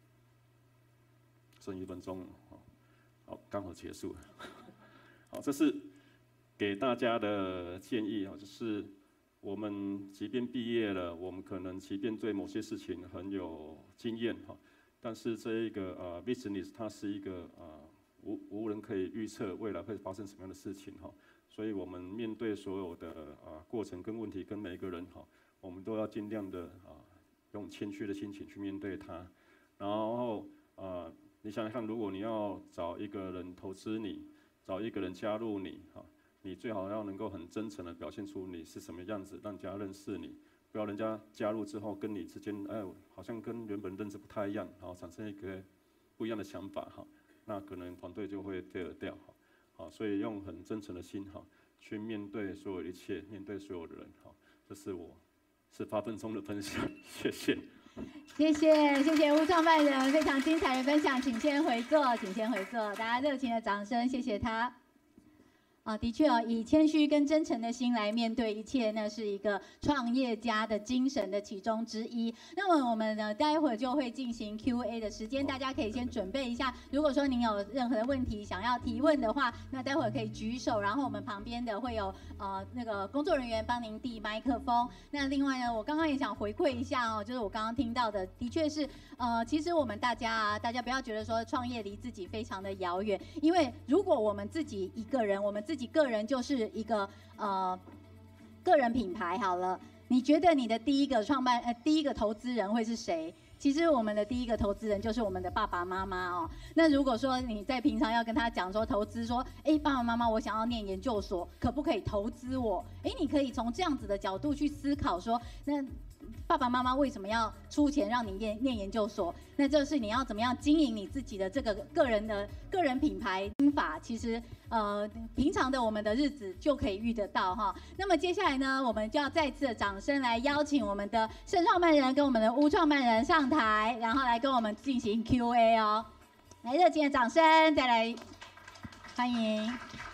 剩1分钟，好，刚好结束了。好，这是给大家的建议，就是我们即便毕业了，我们可能即便对某些事情很有经验，但是这一个business 它是一个无人可以预测未来会发生什么样的事情，所以我们面对所有的过程跟问题跟每一个人，我们都要尽量的用谦虚的心情去面对它。然后你想想看，如果你要找一个人投资你，找一个人加入你，你最好要能够很真诚的表现出你是什么样子，让人家认识你，不要人家加入之后跟你之间，好像跟原本认知不太一样，然后产生一个不一样的想法，那可能团队就会 fail 掉，所以用很真诚的心，去面对所有一切，面对所有的人，这是我18分钟的分享，谢谢。 谢谢吴创办人非常精彩的分享，请先回座，大家热情的掌声，谢谢他。的确以谦虚跟真诚的心来面对一切，那是一个创业家的精神的其中之一。那么我们呢，待会儿就会进行 Q&A 的时间，大家可以先准备一下。如果说您有任何的问题想要提问的话，那待会儿可以举手，然后我们旁边的会有那个工作人员帮您递麦克风。那另外呢，我刚刚也想回馈一下就是我刚刚听到的，的确是其实我们大家不要觉得说创业离自己非常的遥远，因为如果我们自己一个人，我们自己个人就是一个个人品牌好了，你觉得你的第一个投资人会是谁？其实我们的第一个投资人就是我们的爸爸妈妈那如果说你在平常要跟他讲说投资，说爸爸妈妈我想要念研究所，可不可以投资我？你可以从这样子的角度去思考说，那爸爸妈妈为什么要出钱让你念研究所？那就是你要怎么样经营你自己的这个个人品牌心法，其实平常的我们的日子就可以遇得到那么接下来呢，我们就要再次的掌声来邀请我们的盛创办人跟我们的吴创办人上台，然后来跟我们进行 Q&A 来热情的掌声，再来欢迎。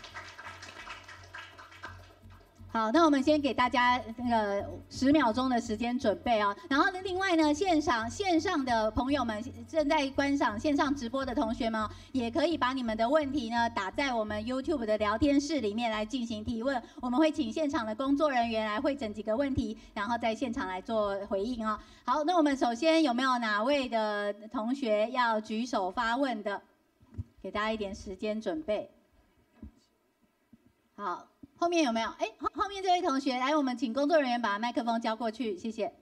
好，那我们先给大家那个10秒钟的时间准备然后另外呢，线上的朋友们，正在观赏线上直播的同学们，也可以把你们的问题呢打在我们 YouTube 的聊天室里面来进行提问，我们会请现场的工作人员来会诊几个问题，然后在现场来做回应好，那我们首先有没有哪位的同学要举手发问的？给大家一点时间准备。好。后面有没有？后面这位同学，来，我们请工作人员把麦克风交过去，谢谢。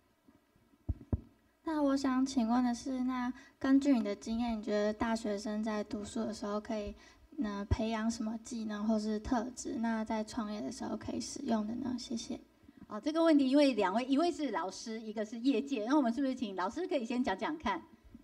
那我想请问的是，那根据你的经验，你觉得大学生在读书的时候可以培养什么技能或是特质？那在创业的时候可以使用的呢？谢谢。 这个问题因为两位，一位是老师，一个是业界，那我们是不是请老师可以先讲讲看？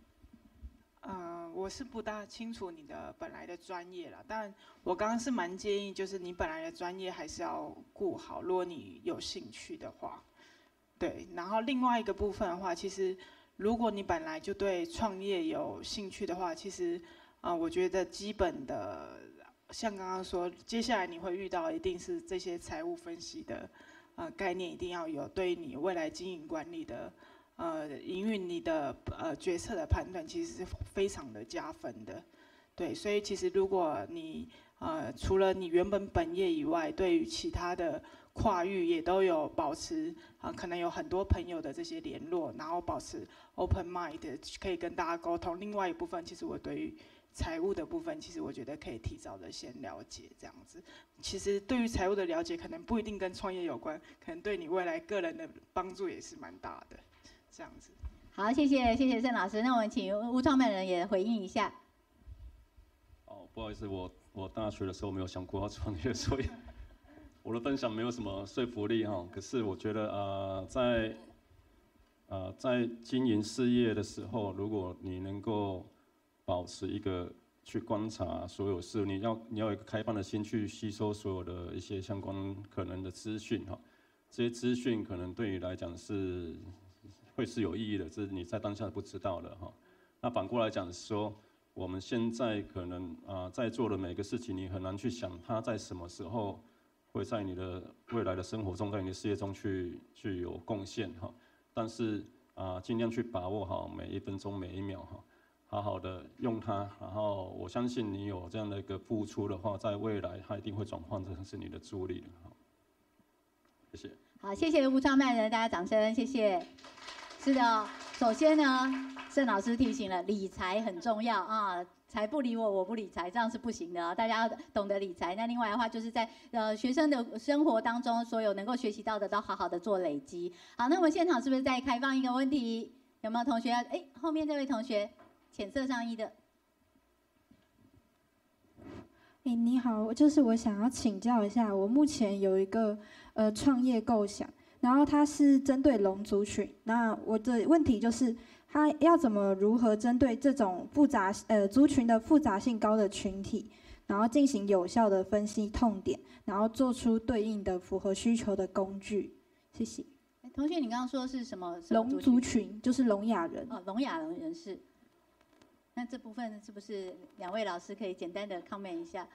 我是不大清楚你的本来的专业啦，但我刚刚是蛮建议，就是你本来的专业还是要顾好，如果你有兴趣的话，对。然后另外一个部分的话，其实如果你本来就对创业有兴趣的话，其实我觉得基本的，像刚刚说，接下来你会遇到一定是这些财务分析的概念一定要有，对你未来经营管理的。营运你的决策的判断其实是非常的加分的，对，所以其实如果你除了你原本本业以外，对于其他的跨域也都有保持可能有很多朋友的这些联络，然后保持 open mind， 可以跟大家沟通。另外一部分，其实我对于财务的部分，其实我觉得可以提早的先了解这样子。其实对于财务的了解，可能不一定跟创业有关，可能对你未来个人的帮助也是蛮大的，这样子。 好，谢谢郑老师。那我们请吴创办人也回应一下。 哦，不好意思，我大学的时候没有想过要创业，所以我的分享没有什么说服力哈。可是我觉得在经营事业的时候，如果你能够保持一个去观察所有事，你要有一个开放的心去吸收所有的一些相关可能的资讯哈。这些资讯可能对你来讲会是有意义的，这是你在当下不知道的哈。那反过来讲说，我们现在可能在做的每个事情，你很难去想它在什么时候会在你的未来的生活中，在你的事业中去有贡献哈。但是尽量去把握好每一分钟每一秒哈，好好的用它。然后我相信你有这样的一个付出的话，在未来它一定会转换成是你的助力的。好，谢谢。 好，谢谢吴创办人，大家掌声，谢谢。是的，首先呢，郑老师提醒了，理财很重要啊，财不理我，我不理财，这样是不行的啊，大家要懂得理财。那另外的话，就是在学生的生活当中，所有能够学习到的，都好好的做累积。好，那我们现场是不是再开放一个问题？有没有同学要？后面这位同学，浅色上衣的。 你好，就是我想要请教一下，我目前有一个创业构想。然后它是针对龙族群，那我的问题就是，它要如何针对这种族群的复杂性高的群体，然后进行有效的分析痛点，然后做出对应的符合需求的工具。谢谢。 同学，你刚刚说的是什么？ 龙族群就是聋哑人。 哦，聋哑人士。那这部分是不是两位老师可以简单的 comment 一下？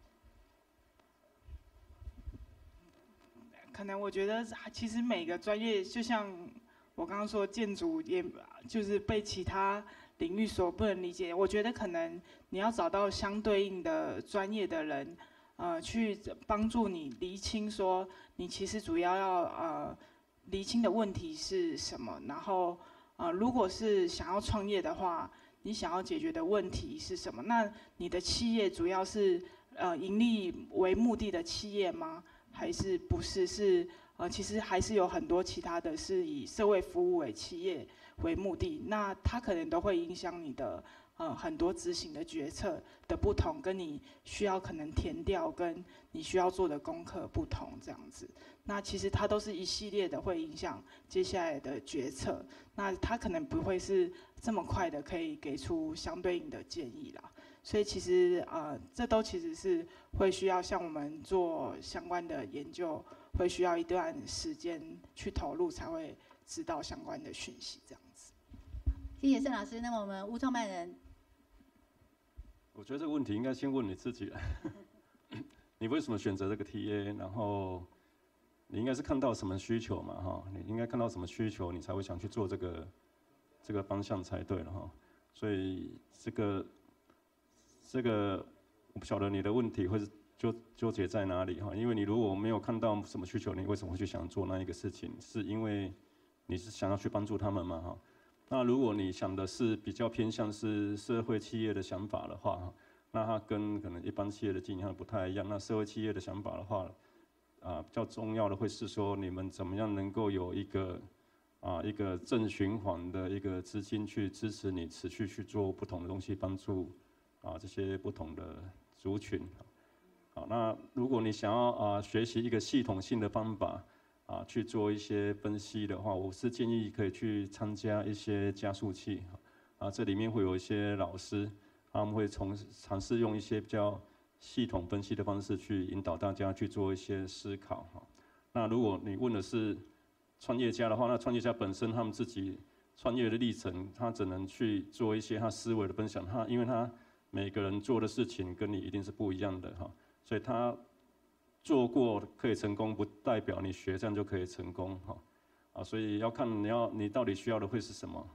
可能我觉得，其实每个专业，就像我刚刚说，建筑也就是被其他领域所不能理解。我觉得可能你要找到相对应的专业的人，去帮助你厘清说，你其实主要厘清的问题是什么。然后如果是想要创业的话，你想要解决的问题是什么？那你的企业主要是盈利为目的的企业吗？还是不是？其实还是有很多其他的是以社会服务为企业为目的，那它可能都会影响你的很多执行的决策的不同，跟你需要可能填掉，跟你需要做的功课不同这样子。那其实它都是一系列的会影响接下来的决策，那它可能不会是这么快的可以给出相对应的建议啦。所以其实这都其实是会需要像我们做相关的研究，会需要一段时间去投入，才会知道相关的讯息这样子。 谢谢盛老师。那么我们吴创办人， 我觉得这个问题应该先问你自己了。你为什么选择这个 TA？ 然后你应该是看到什么需求嘛？哈，你应该看到什么需求，你才会想去做这个方向才对了哈。所以这个我不晓得你的问题会是纠结在哪里哈，因为你如果没有看到什么需求，你为什么会去想做那一个事情？是因为你是想要去帮助他们嘛哈？那如果你想的是比较偏向是社会企业的想法的话，那它跟可能一般企业的经营不太一样。那社会企业的想法的话，比较重要的会是说你们怎么样能够有一个正循环的一个资金去支持你持续去做不同的东西，帮助这些不同的族群。好，那如果你想要学习一个系统性的方法去做一些分析的话，我是建议可以去参加一些加速器这里面会有一些老师，他们会尝试用一些比较系统分析的方式去引导大家去做一些思考那如果你问的是创业家的话，那创业家本身他们自己创业的历程，他只能去做一些他思维的分享，因为他每个人做的事情跟你一定是不一样的所以他做过可以成功，不代表你学这样就可以成功所以要看你到底需要的会是什么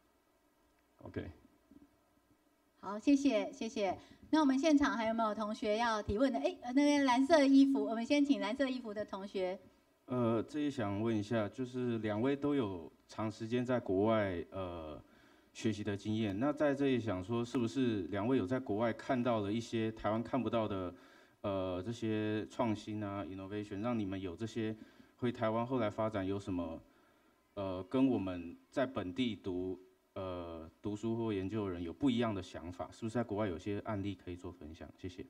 OK。 好，谢谢。那我们现场还有没有同学要提问的？那个蓝色衣服，我们先请蓝色衣服的同学。 这也想问一下，就是两位都有长时间在国外学习的经验。那在这里想说，是不是两位有在国外看到了一些台湾看不到的这些创新啊 innovation， 让你们有这些回台湾后来发展有什么跟我们在本地读书或研究的人有不一样的想法？是不是在国外有些案例可以做分享？谢谢。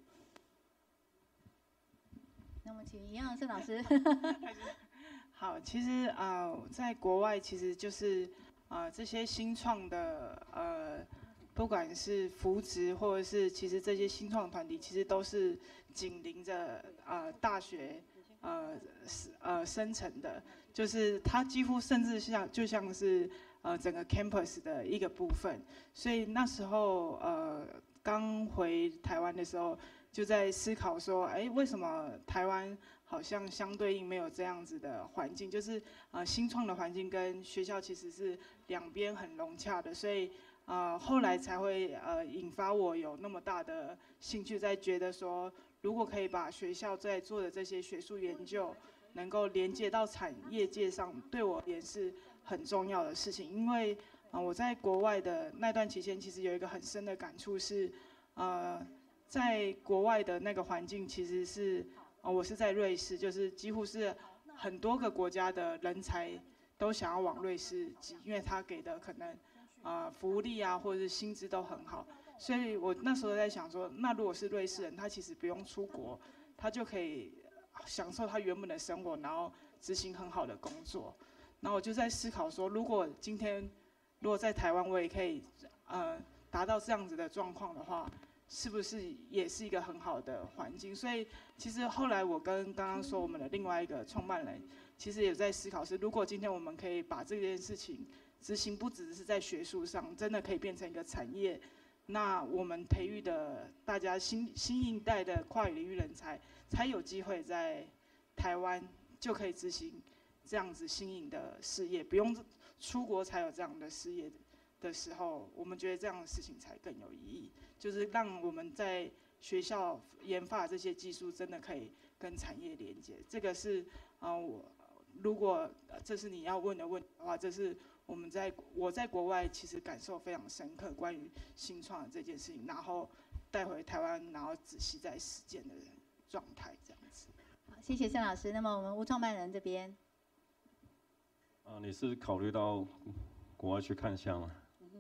那么请一样盛老师。 好，其实在国外其实就是这些新创的不管是扶植或者是其实这些新创团体，其实都是紧邻着大学生成的，就是它几乎甚至就像是整个 campus 的一个部分。所以那时候刚回台湾的时候，就在思考说，为什么台湾好像相对应没有这样子的环境？就是新创的环境跟学校其实是两边很融洽的，所以后来才会引发我有那么大的兴趣，在觉得说，如果可以把学校在做的这些学术研究能够连接到产业界上，对我也是很重要的事情。因为我在国外的那段期间，其实有一个很深的感触是，在国外的那个环境其实是，我是在瑞士，就是几乎是很多个国家的人才都想要往瑞士挤，因为他给的可能福利啊或者是薪资都很好。所以我那时候在想说，那如果是瑞士人，他其实不用出国，他就可以享受他原本的生活，然后执行很好的工作。然后我就在思考说，如果在台湾我也可以达到这样子的状况的话，是不是也是一个很好的环境？所以其实后来我跟刚刚说我们的另外一个创办人，其实也在思考是，如果今天我们可以把这件事情执行，不只是在学术上，真的可以变成一个产业，那我们培育的大家新一代的跨域领域人才，才有机会在台湾就可以执行这样子新颖的事业，不用出国才有这样的事业的时候，我们觉得这样的事情才更有意义。就是让我们在学校研发的这些技术，真的可以跟产业连接。这个是如果这是你要问的问题的话，这是我在国外其实感受非常深刻，关于新创的这件事情，然后带回台湾，然后仔细在实践的状态这样子。 好，谢谢盛老师。那么我们吴创办人这边， 你是考虑到国外去看项吗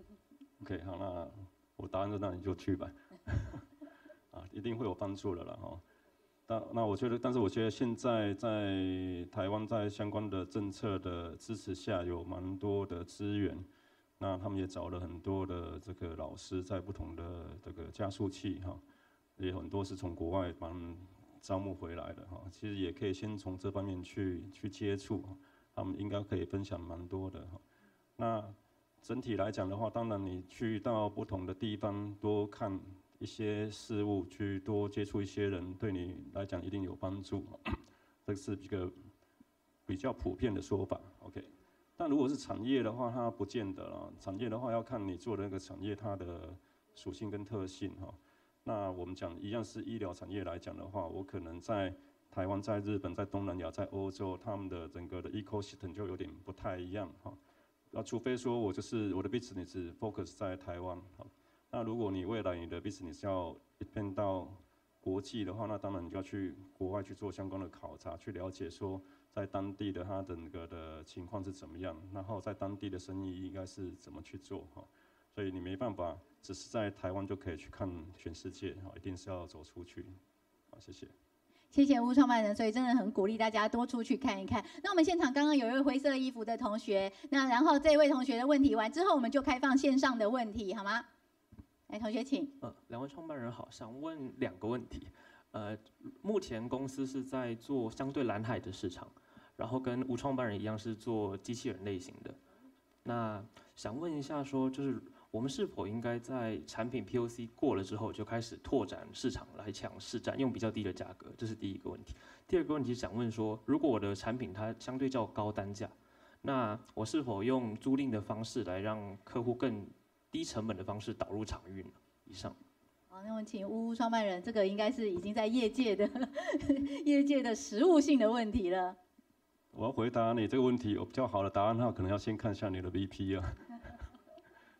？OK， 好，那我答案就那你就去吧，一定会有帮助的啦哈。那我觉得，但是我觉得现在在台湾在相关的政策的支持下，有蛮多的资源，那他们也找了很多的这个老师在不同的这个加速器哈，也很多是从国外把他们招募回来的哈。其实也可以先从这方面去接触，他们应该可以分享蛮多的哈。那整体来讲的话，当然你去到不同的地方多看一些事物，去多接触一些人，对你来讲一定有帮助。这是一个比较普遍的说法 ，OK。但如果是产业的话，它不见得了。产业的话要看你做的那个产业它的属性跟特性哈。那我们讲一样是医疗产业来讲的话，我可能在台湾、在日本、在东南亚、在欧洲，他们的整个的 ecosystem 就有点不太一样哈。那除非说我的 business focus 在台湾，那如果你未来你的 business 要变到国际的话，那当然你就要去国外去做相关的考察，去了解说在当地的它整个的情况是怎么样，然后在当地的生意应该是怎么去做哈。所以你没办法只是在台湾就可以去看全世界哈，一定是要走出去。好，谢谢。 谢谢吴创办人，所以真的很鼓励大家多出去看一看。那我们现场刚刚有一位灰色衣服的同学，那然后这位同学的问题完之后，我们就开放线上的问题，好吗？来，同学请。 两位创办人好，想问2个问题。目前公司是在做相对蓝海的市场，然后跟吴创办人一样是做机器人类型的。那想问一下说，就是我们是否应该在产品 POC 过了之后就开始拓展市场来抢市占，用比较低的价格？这是第一个问题。第二个问题想问说，如果我的产品它相对较高单价，那我是否用租赁的方式来让客户更低成本的方式导入场域呢？以上。 好，那我们请吴创办人，这个应该是已经在业界的实务性的问题了。我要回答你这个问题，有比较好的答案的话，可能要先看一下你的 VP 啊。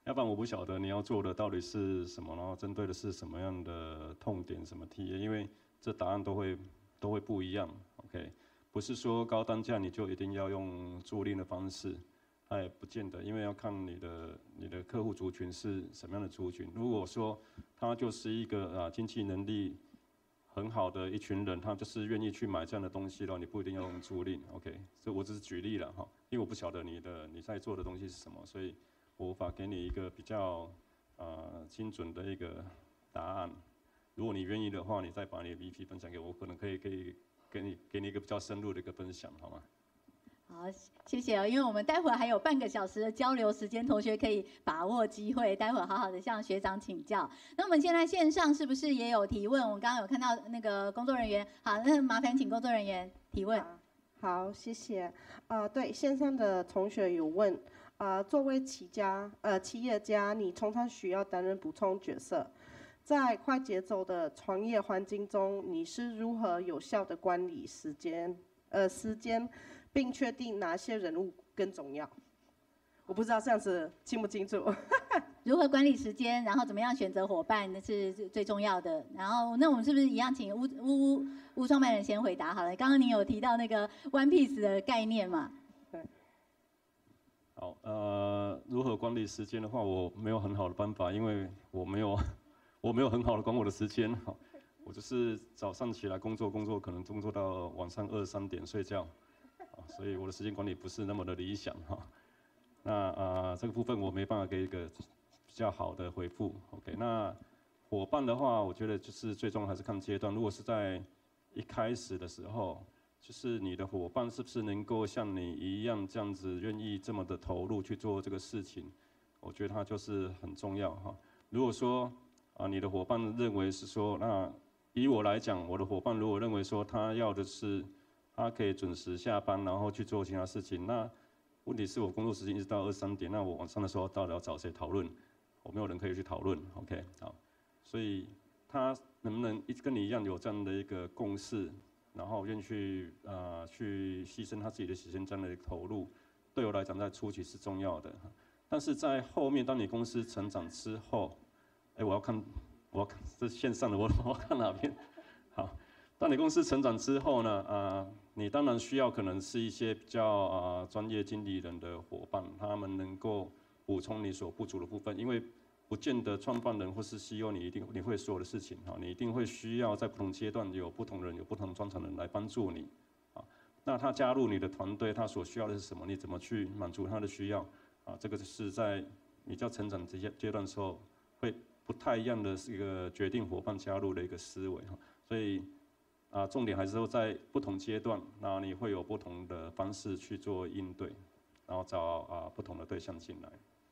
要不然我不晓得你要做的到底是什么，然后针对的是什么样的痛点、什么 TA， 因为这答案都会不一样。OK， 不是说高单价你就一定要用租赁的方式，也不见得，因为要看你的客户族群是什么样的族群。如果说他就是一个经济能力很好的一群人，他就是愿意去买这样的东西了，你不一定要用租赁。OK， 所以我只是举例了哈，因为我不晓得你在做的东西是什么，所以我无法给你一个比较精准的一个答案。如果你愿意的话，你再把你的 VP 分享给我，可能可以给你一个比较深入的一个分享，好吗？ 好，谢谢哦。因为我们待会儿还有半个小时的交流时间，同学可以把握机会，待会儿好好的向学长请教。那我们现在线上是不是也有提问？我们刚刚有看到那个工作人员，好，那麻烦请工作人员提问。 好，谢谢。对，线上的同学有问，作为企业家，你通常需要担任补充角色，在快节奏的创业环境中，你是如何有效的管理时间，并确定哪些人物更重要？我不知道这样子清不清楚。 如何管理时间，然后怎么样选择伙伴，那是最重要的。然后，那我们是不是一样请乌创办人先回答好了？刚刚您有提到那个 One Piece 的概念嘛？ 对。 好，如何管理时间的话，我没有很好的办法，因为我没有很好的管我的时间。好，我就是早上起来工作，可能工作到晚上2、3点睡觉，所以我的时间管理不是那么的理想哈。那这个部分我没办法给一个比较好的回复。OK， 那伙伴的话，我觉得就是最终还是看阶段。如果是在一开始的时候，就是你的伙伴是不是能够像你一样这样子愿意这么的投入去做这个事情，我觉得它就是很重要哈。如果说你的伙伴认为是说，那以我来讲，我的伙伴如果认为说他要的是他可以准时下班，然后去做其他事情，那问题是我工作时间一直到2、3点，那我晚上的时候到底要找谁讨论？我没有人可以去讨论 ，OK， 好，所以他能不能跟你一样有这样的一个共识，然后愿意去牺牲他自己的时间这样的一个投入，对我来讲在初期是重要的。但是在后面，当你公司成长之后，我要看这线上的我要看哪边？好，当你公司成长之后呢，你当然需要可能是一些比较专业经理人的伙伴，他们能够补充你所不足的部分，因为不见得创办人或是 CEO 你会所有的事情，你一定会需要在不同阶段有不同人、有不同专长的人来帮助你，那他加入你的团队，他所需要的是什么？你怎么去满足他的需要？这个是在你叫成长这些阶段的时候，会不太一样的是一个决定伙伴加入的一个思维，所以。重点还是说在不同阶段，那你会有不同的方式去做应对，然后找不同的对象进来。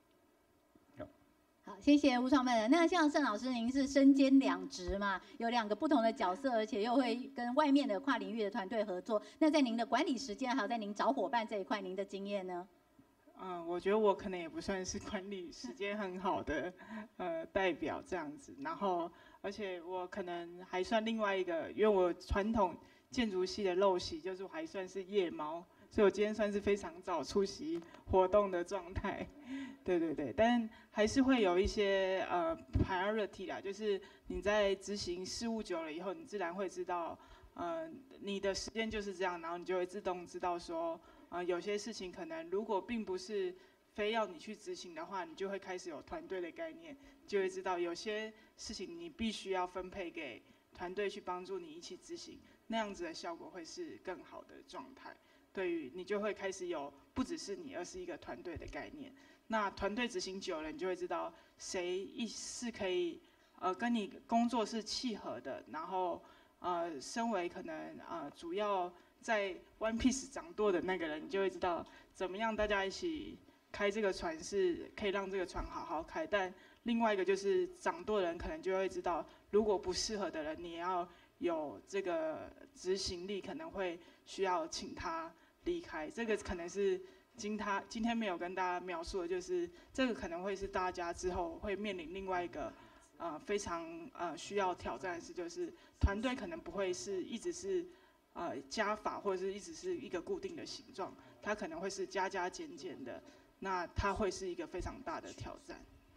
好，谢谢吴创办人。那像盛老师，您是身兼2职嘛，有2个不同的角色，而且又会跟外面的跨领域的团队合作。那在您的管理时间，还有在您找伙伴这一块，您的经验呢？ 我觉得我可能也不算是管理时间很好的代表这样子，然后而且我可能还算另外一个，因为我传统建筑系的陋习就是我还算是夜猫，所以我今天算是非常早出席活动的状态，对，但还是会有一些priority 啦，就是你在执行事务久了以后，你自然会知道，你的时间就是这样，然后你就会自动知道说。有些事情可能如果并不是非要你去执行的话，你就会开始有团队的概念，就会知道有些事情你必须要分配给团队去帮助你一起执行，那样子的效果会是更好的状态。对于你就会开始有不只是你，而是一个团队的概念。那团队执行久了，你就会知道谁是可以跟你工作是契合的，然后身为可能主要。在 One Piece 掌舵的那个人，你就会知道怎么样大家一起开这个船是可以让这个船好好开。但另外一个就是掌舵人可能就会知道，如果不适合的人，你也要有这个执行力，可能会需要请他离开。这个可能是今天没有跟大家描述的，就是这个可能会是大家之后会面临另外一个非常需要挑战的事，就是团队可能不会是一直是。加法或者是一直是一个固定的形状，它可能会是加减减的，那它会是一个非常大的挑战。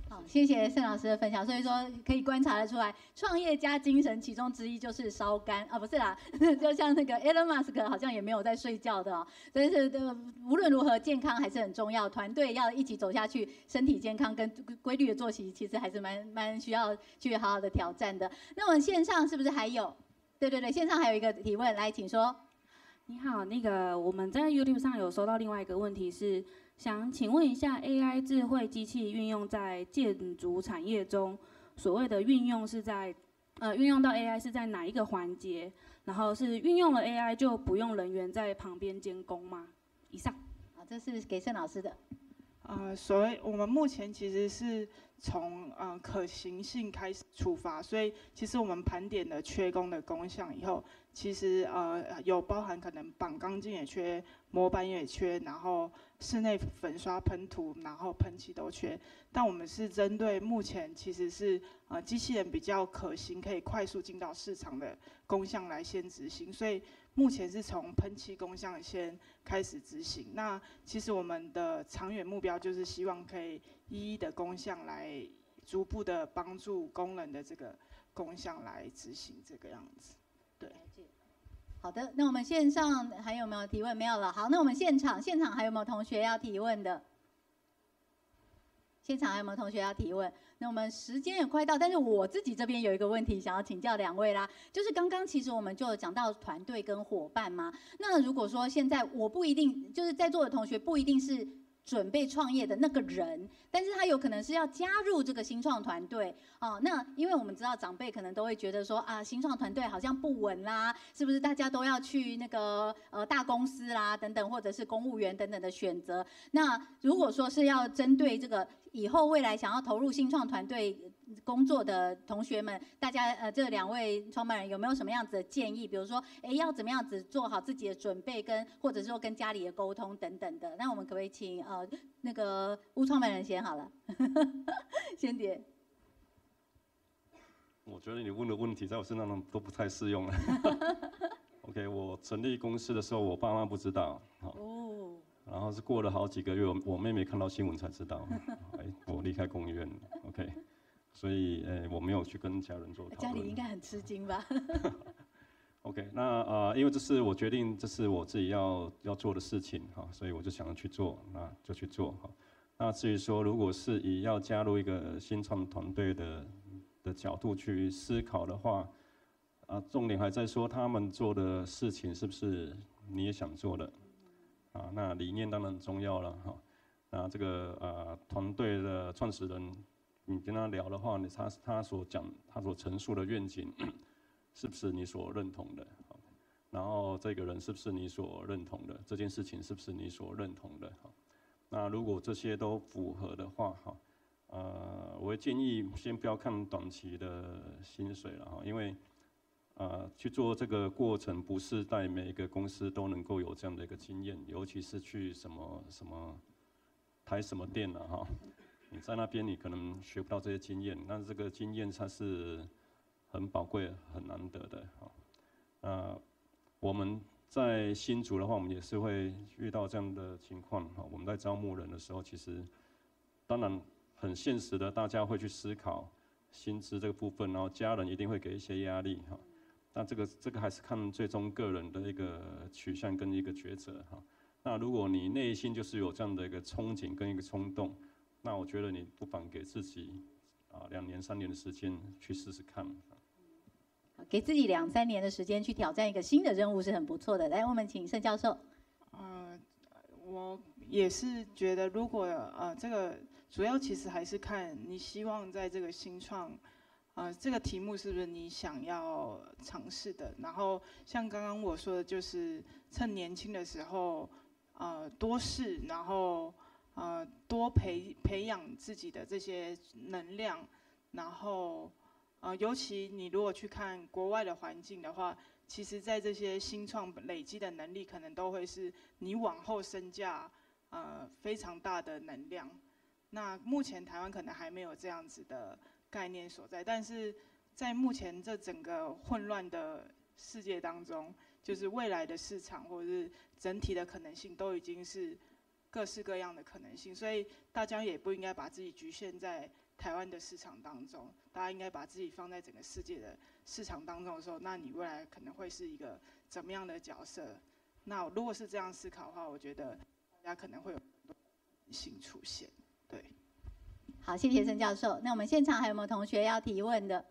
好，谢谢盛老师的分享。所以说可以观察得出来，创业家精神其中之一就是烧肝啊，不是啦，就像那个 Elon Musk 好像也没有在睡觉的哦。所以是无论如何，健康还是很重要，团队要一起走下去，身体健康跟规律的作息，其实还是蛮需要去好好的挑战的。那我们线上是不是还有？对，线上还有一个提问，来，请说。 你好，那个我们在 YouTube 上有收到另外一个问题是，想请问一下 AI 智慧机器运用在建筑产业中，所谓的运用是在运用到 AI 是在哪一个环节？然后是运用了 AI 就不用人员在旁边监工吗？以上。 好，这是给盛老师的。 所谓我们目前其实是从可行性开始出发，所以其实我们盘点了缺工的工项以后，其实有包含可能绑钢筋也缺，模板也缺，然后室内粉刷喷涂，然后喷漆都缺。但我们是针对目前其实是机器人比较可行，可以快速进到市场的工项来先执行，所以目前是从喷漆工项先开始执行。那其实我们的长远目标就是希望可以一一的工项来逐步的帮助工人的这个工项来执行这个样子。对。 好的，那我们线上还有没有提问？没有了。好，那我们现场还有没有同学要提问的？现场还有没有同学要提问？那我们时间也快到，但是我自己这边有一个问题想要请教两位啦，就是刚刚其实我们就有讲到团队跟伙伴嘛。那如果说现在我不一定，就是在座的同学不一定是准备创业的那个人，但是他有可能是要加入这个新创团队哦。那因为我们知道长辈可能都会觉得说啊，新创团队好像不稳啦，是不是大家都要去那个大公司啦等等，或者是公务员等等的选择？那如果说是要针对这个以后未来想要投入新创团队工作的同学们，大家这两位创办人有没有什么样子的建议？比如说，要怎么样子做好自己的准备，或者说跟家里的沟通等等的。那我们可不可以请那个吴创办人先好了，先点。 我觉得你问的问题在我身上都不太适用了。OK， 我成立公司的时候，我爸妈不知道。哦。然后是过了好几个月，我妹妹看到新闻才知道，我离开公务员 ，OK， 所以我没有去跟家人做讨论。 家里应该很吃惊吧 ？OK， 那因为这是我决定，这是我自己要做的事情哈，所以我就想要去做，那就去做哈。那至于说，如果是以要加入一个新创团队的角度去思考的话，重点还在说他们做的事情是不是你也想做的？那理念当然很重要了哈。那这个团队的创始人，你跟他聊的话，他所陈述的愿景，是不是你所认同的？然后这个人是不是你所认同的？这件事情是不是你所认同的？那如果这些都符合的话，我会建议先不要看短期的薪水了哈，因为去做这个过程，不是在每一个公司都能够有这样的一个经验，尤其是去什么台什么店了哈，你在那边你可能学不到这些经验，那这个经验它是很宝贵、很难得的哈。我们在新竹的话，我们也是会遇到这样的情况哈。我们在招募人的时候，其实当然很现实的，大家会去思考薪资这个部分，然后家人一定会给一些压力哈。那这个还是看最终个人的一个取向跟一个抉择哈。那如果你内心就是有这样的一个憧憬跟一个冲动，那我觉得你不妨给自己2年3年的时间去试试看。 给自己2、3年的时间去挑战一个新的任务是很不错的。来，我们请盛教授。 我也是觉得，如果这个主要其实还是看你希望在这个新创。这个题目是不是你想要尝试的？然后像刚刚我说的，就是趁年轻的时候，多试，然后多培养自己的这些能量，然后尤其你如果去看国外的环境的话，其实在这些新创累积的能力，可能都会是你往后身价非常大的能量。那目前台湾可能还没有这样子的概念所在，但是在目前这整个混乱的世界当中，就是未来的市场或者是整体的可能性都已经是各式各样的可能性，所以大家也不应该把自己局限在台湾的市场当中，大家应该把自己放在整个世界的市场当中的时候，那你未来可能会是一个怎么样的角色？那如果是这样思考的话，我觉得大家可能会有很多性出现。对， 好，谢谢申教授。那我们现场还有没有同学要提问的？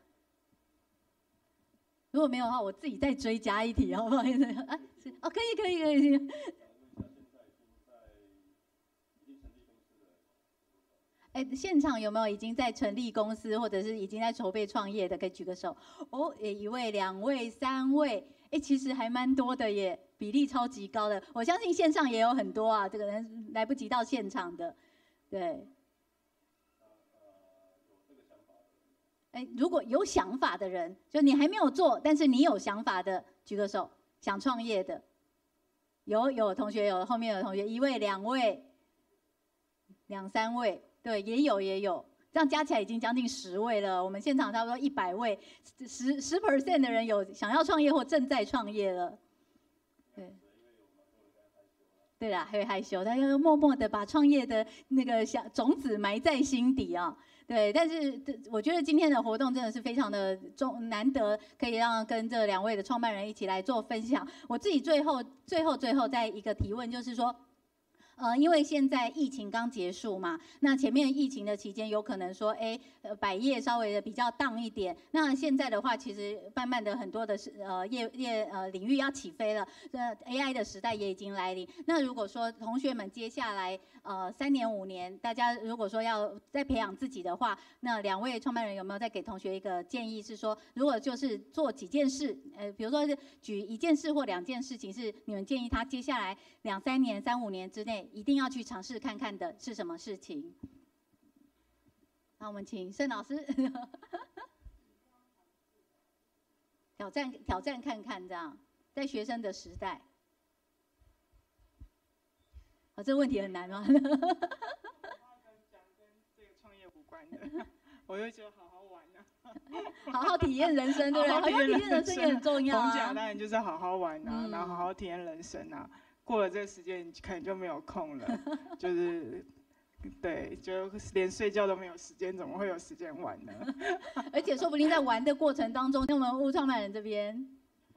如果没有的话，我自己再追加一题，好不好意思？啊，哦，可以。哎，现场有没有已经在成立公司，或者是已经在筹备创业的？可以举个手。哦，1位、2位、3位，哎，其实还蛮多的耶，比例超级高的。我相信线上也有很多啊，这个人来不及到现场的，对。哎，如果有想法的人，就你还没有做，但是你有想法的，举个手。想创业的，有同学有，后面有同学，1位、2位、2、3位。对，也有，这样加起来已经将近10位了。我们现场差不多100位，10% 的人有想要创业或正在创业了。对啦，会害羞，他要默默的把创业的那个种子埋在心底啊。对，但是我觉得今天的活动真的是非常的难得，可以让跟这2位的创办人一起来做分享。我自己最后再一个提问，就是说。因为现在疫情刚结束嘛，那前面疫情的期间有可能说，百业稍微的比较荡一点。那现在的话，其实慢慢的很多的领域要起飞了，AI 的时代也已经来临。那如果说同学们接下来3年5年，大家如果说要再培养自己的话，那2位创办人有没有再给同学一个建议，是说如果就是做几件事，比如说举1件事或2件事情，是你们建议他接下来2、3年、3、5年之内一定要去尝试看看的是什么事情？那我们请盛老师挑战看看，这样在学生的时代。这个问题很难吗？ 跟这个创业无关的，我就觉得好好玩啊， 好好体验人生，对不对？好好体验人生也很重要啊。 逢甲当然就是好好玩啊，然后好好体验人生啊。过了这个时间，你可能就没有空了，就是对，就连睡觉都没有时间，怎么会有时间玩呢？ 而且说不定在玩的过程当中，那我们吴创办人这边，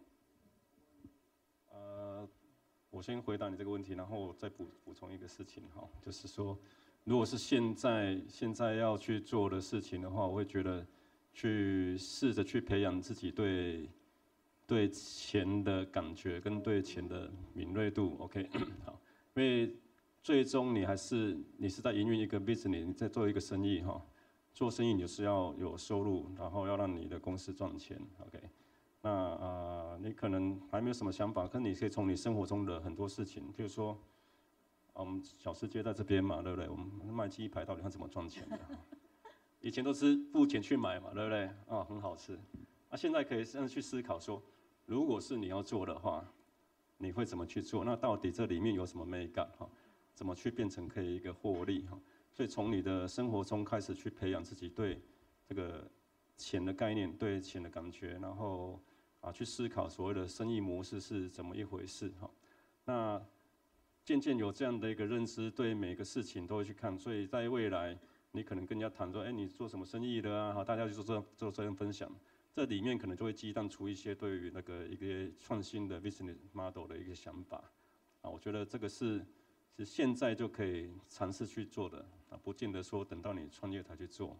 我先回答你这个问题，然后再补充一个事情哈，就是说，如果是现在要去做的事情的话，我会觉得去试着去培养自己对钱的感觉跟对钱的敏锐度 ，OK， 好，因为最终你是在营运一个 business， 你在做一个生意哈，做生意你就是要有收入，然后要让你的公司赚钱 ，OK。那你可能还没有什么想法，可你可以从你生活中的很多事情，譬如说，我们小吃街在这边嘛，对不对？我们卖鸡排到底要怎么赚钱的？以前都是付钱去买嘛，对不对？很好吃。现在可以这样去思考说，如果是你要做的话，你会怎么去做？那到底这里面有什么美感哈？怎么去变成可以一个获利哈？所以从你的生活中开始去培养自己对这个钱的概念，对钱的感觉，然后去思考所谓的生意模式是怎么一回事哈。那渐渐有这样的一个认知，对每个事情都会去看，所以在未来你可能跟人家谈说，你做什么生意的啊？好，大家就做这样分享，这里面可能就会激荡出一些对于那个一个创新的 business model 的一个想法我觉得这个是现在就可以尝试去做的不见得说等到你创业才去做。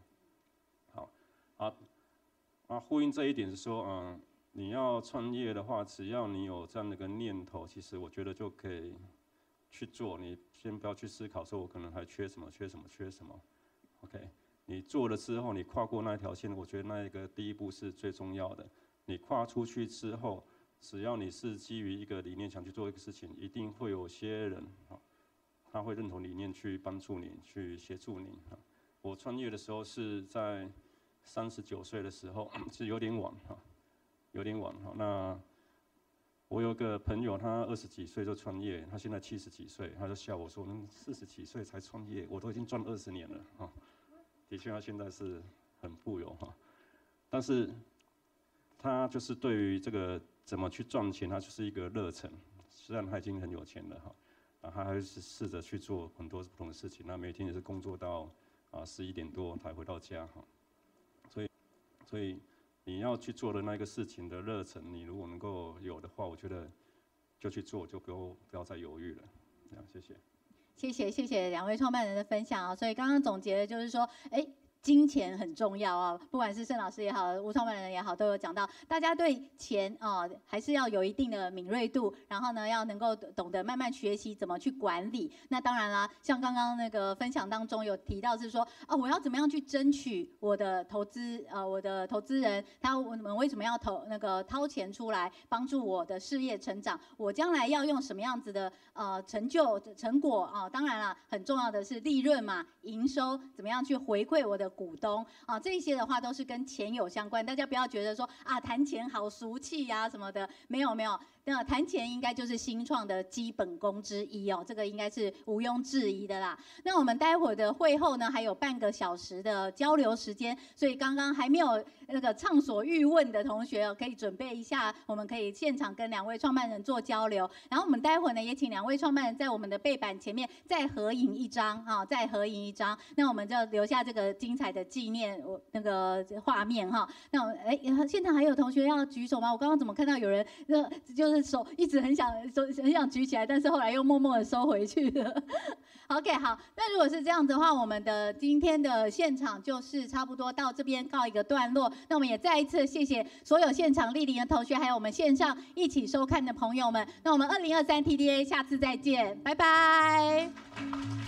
好，呼应这一点是说，你要创业的话，只要你有这样的一个念头，其实我觉得就可以去做。你先不要去思考说我可能还缺什么，OK。你做了之后，你跨过那条线，我觉得那一个第一步是最重要的。你跨出去之后，只要你是基于一个理念想去做一个事情，一定会有些人他会认同理念去帮助你，去协助你我创业的时候是在39岁的时候，是有点晚那我有个朋友，他20几岁就创业，他现在70几岁，他就笑我说：“40几岁才创业，我都已经赚20年了的确，他现在是很富有但是他就是对于这个怎么去赚钱，他就是一个热忱。虽然他已经很有钱了他还是试着去做很多不同的事情。那每天也是工作到 11点多才回到家哈。所以你要去做的那个事情的热忱，你如果能够有的话，我觉得就去做，就不要再犹豫了。这样，谢谢。 谢谢两位创办人的分享啊。所以刚刚总结的就是说，金钱很重要啊，不管是盛老师也好，吴创办人也好，都有讲到，大家对钱还是要有一定的敏锐度，然后呢，要能够懂得慢慢学习怎么去管理。那当然啦，像刚刚那个分享当中有提到是说，我要怎么样去争取我的投资人，我们为什么要掏钱出来帮助我的事业成长？我将来要用什么样子的成果啊？当然啦，很重要的是利润嘛，营收怎么样去回馈我的股东啊，这些的话都是跟钱有相关，大家不要觉得说谈钱好俗气呀什么的，没有，那谈钱应该就是新创的基本功之一哦，这个应该是毋庸置疑的啦。那我们待会儿的会后呢，还有半个小时的交流时间，所以刚刚还没有那个畅所欲问的同学可以准备一下，我们可以现场跟两位创办人做交流。然后我们待会儿呢，也请两位创办人在我们的背板前面再合影一张啊，那我们就留下这个精彩的纪念那个画面哈。那我们现场还有同学要举手吗？我刚刚怎么看到有人就是手一直很想举起来，但是后来又默默的收回去了。OK， 好，那如果是这样子的话，我们的今天的现场就是差不多到这边告一个段落。那我们也再一次谢谢所有现场莅临的同学，还有我们线上一起收看的朋友们。那我们2023 TDA 下次再见，拜拜。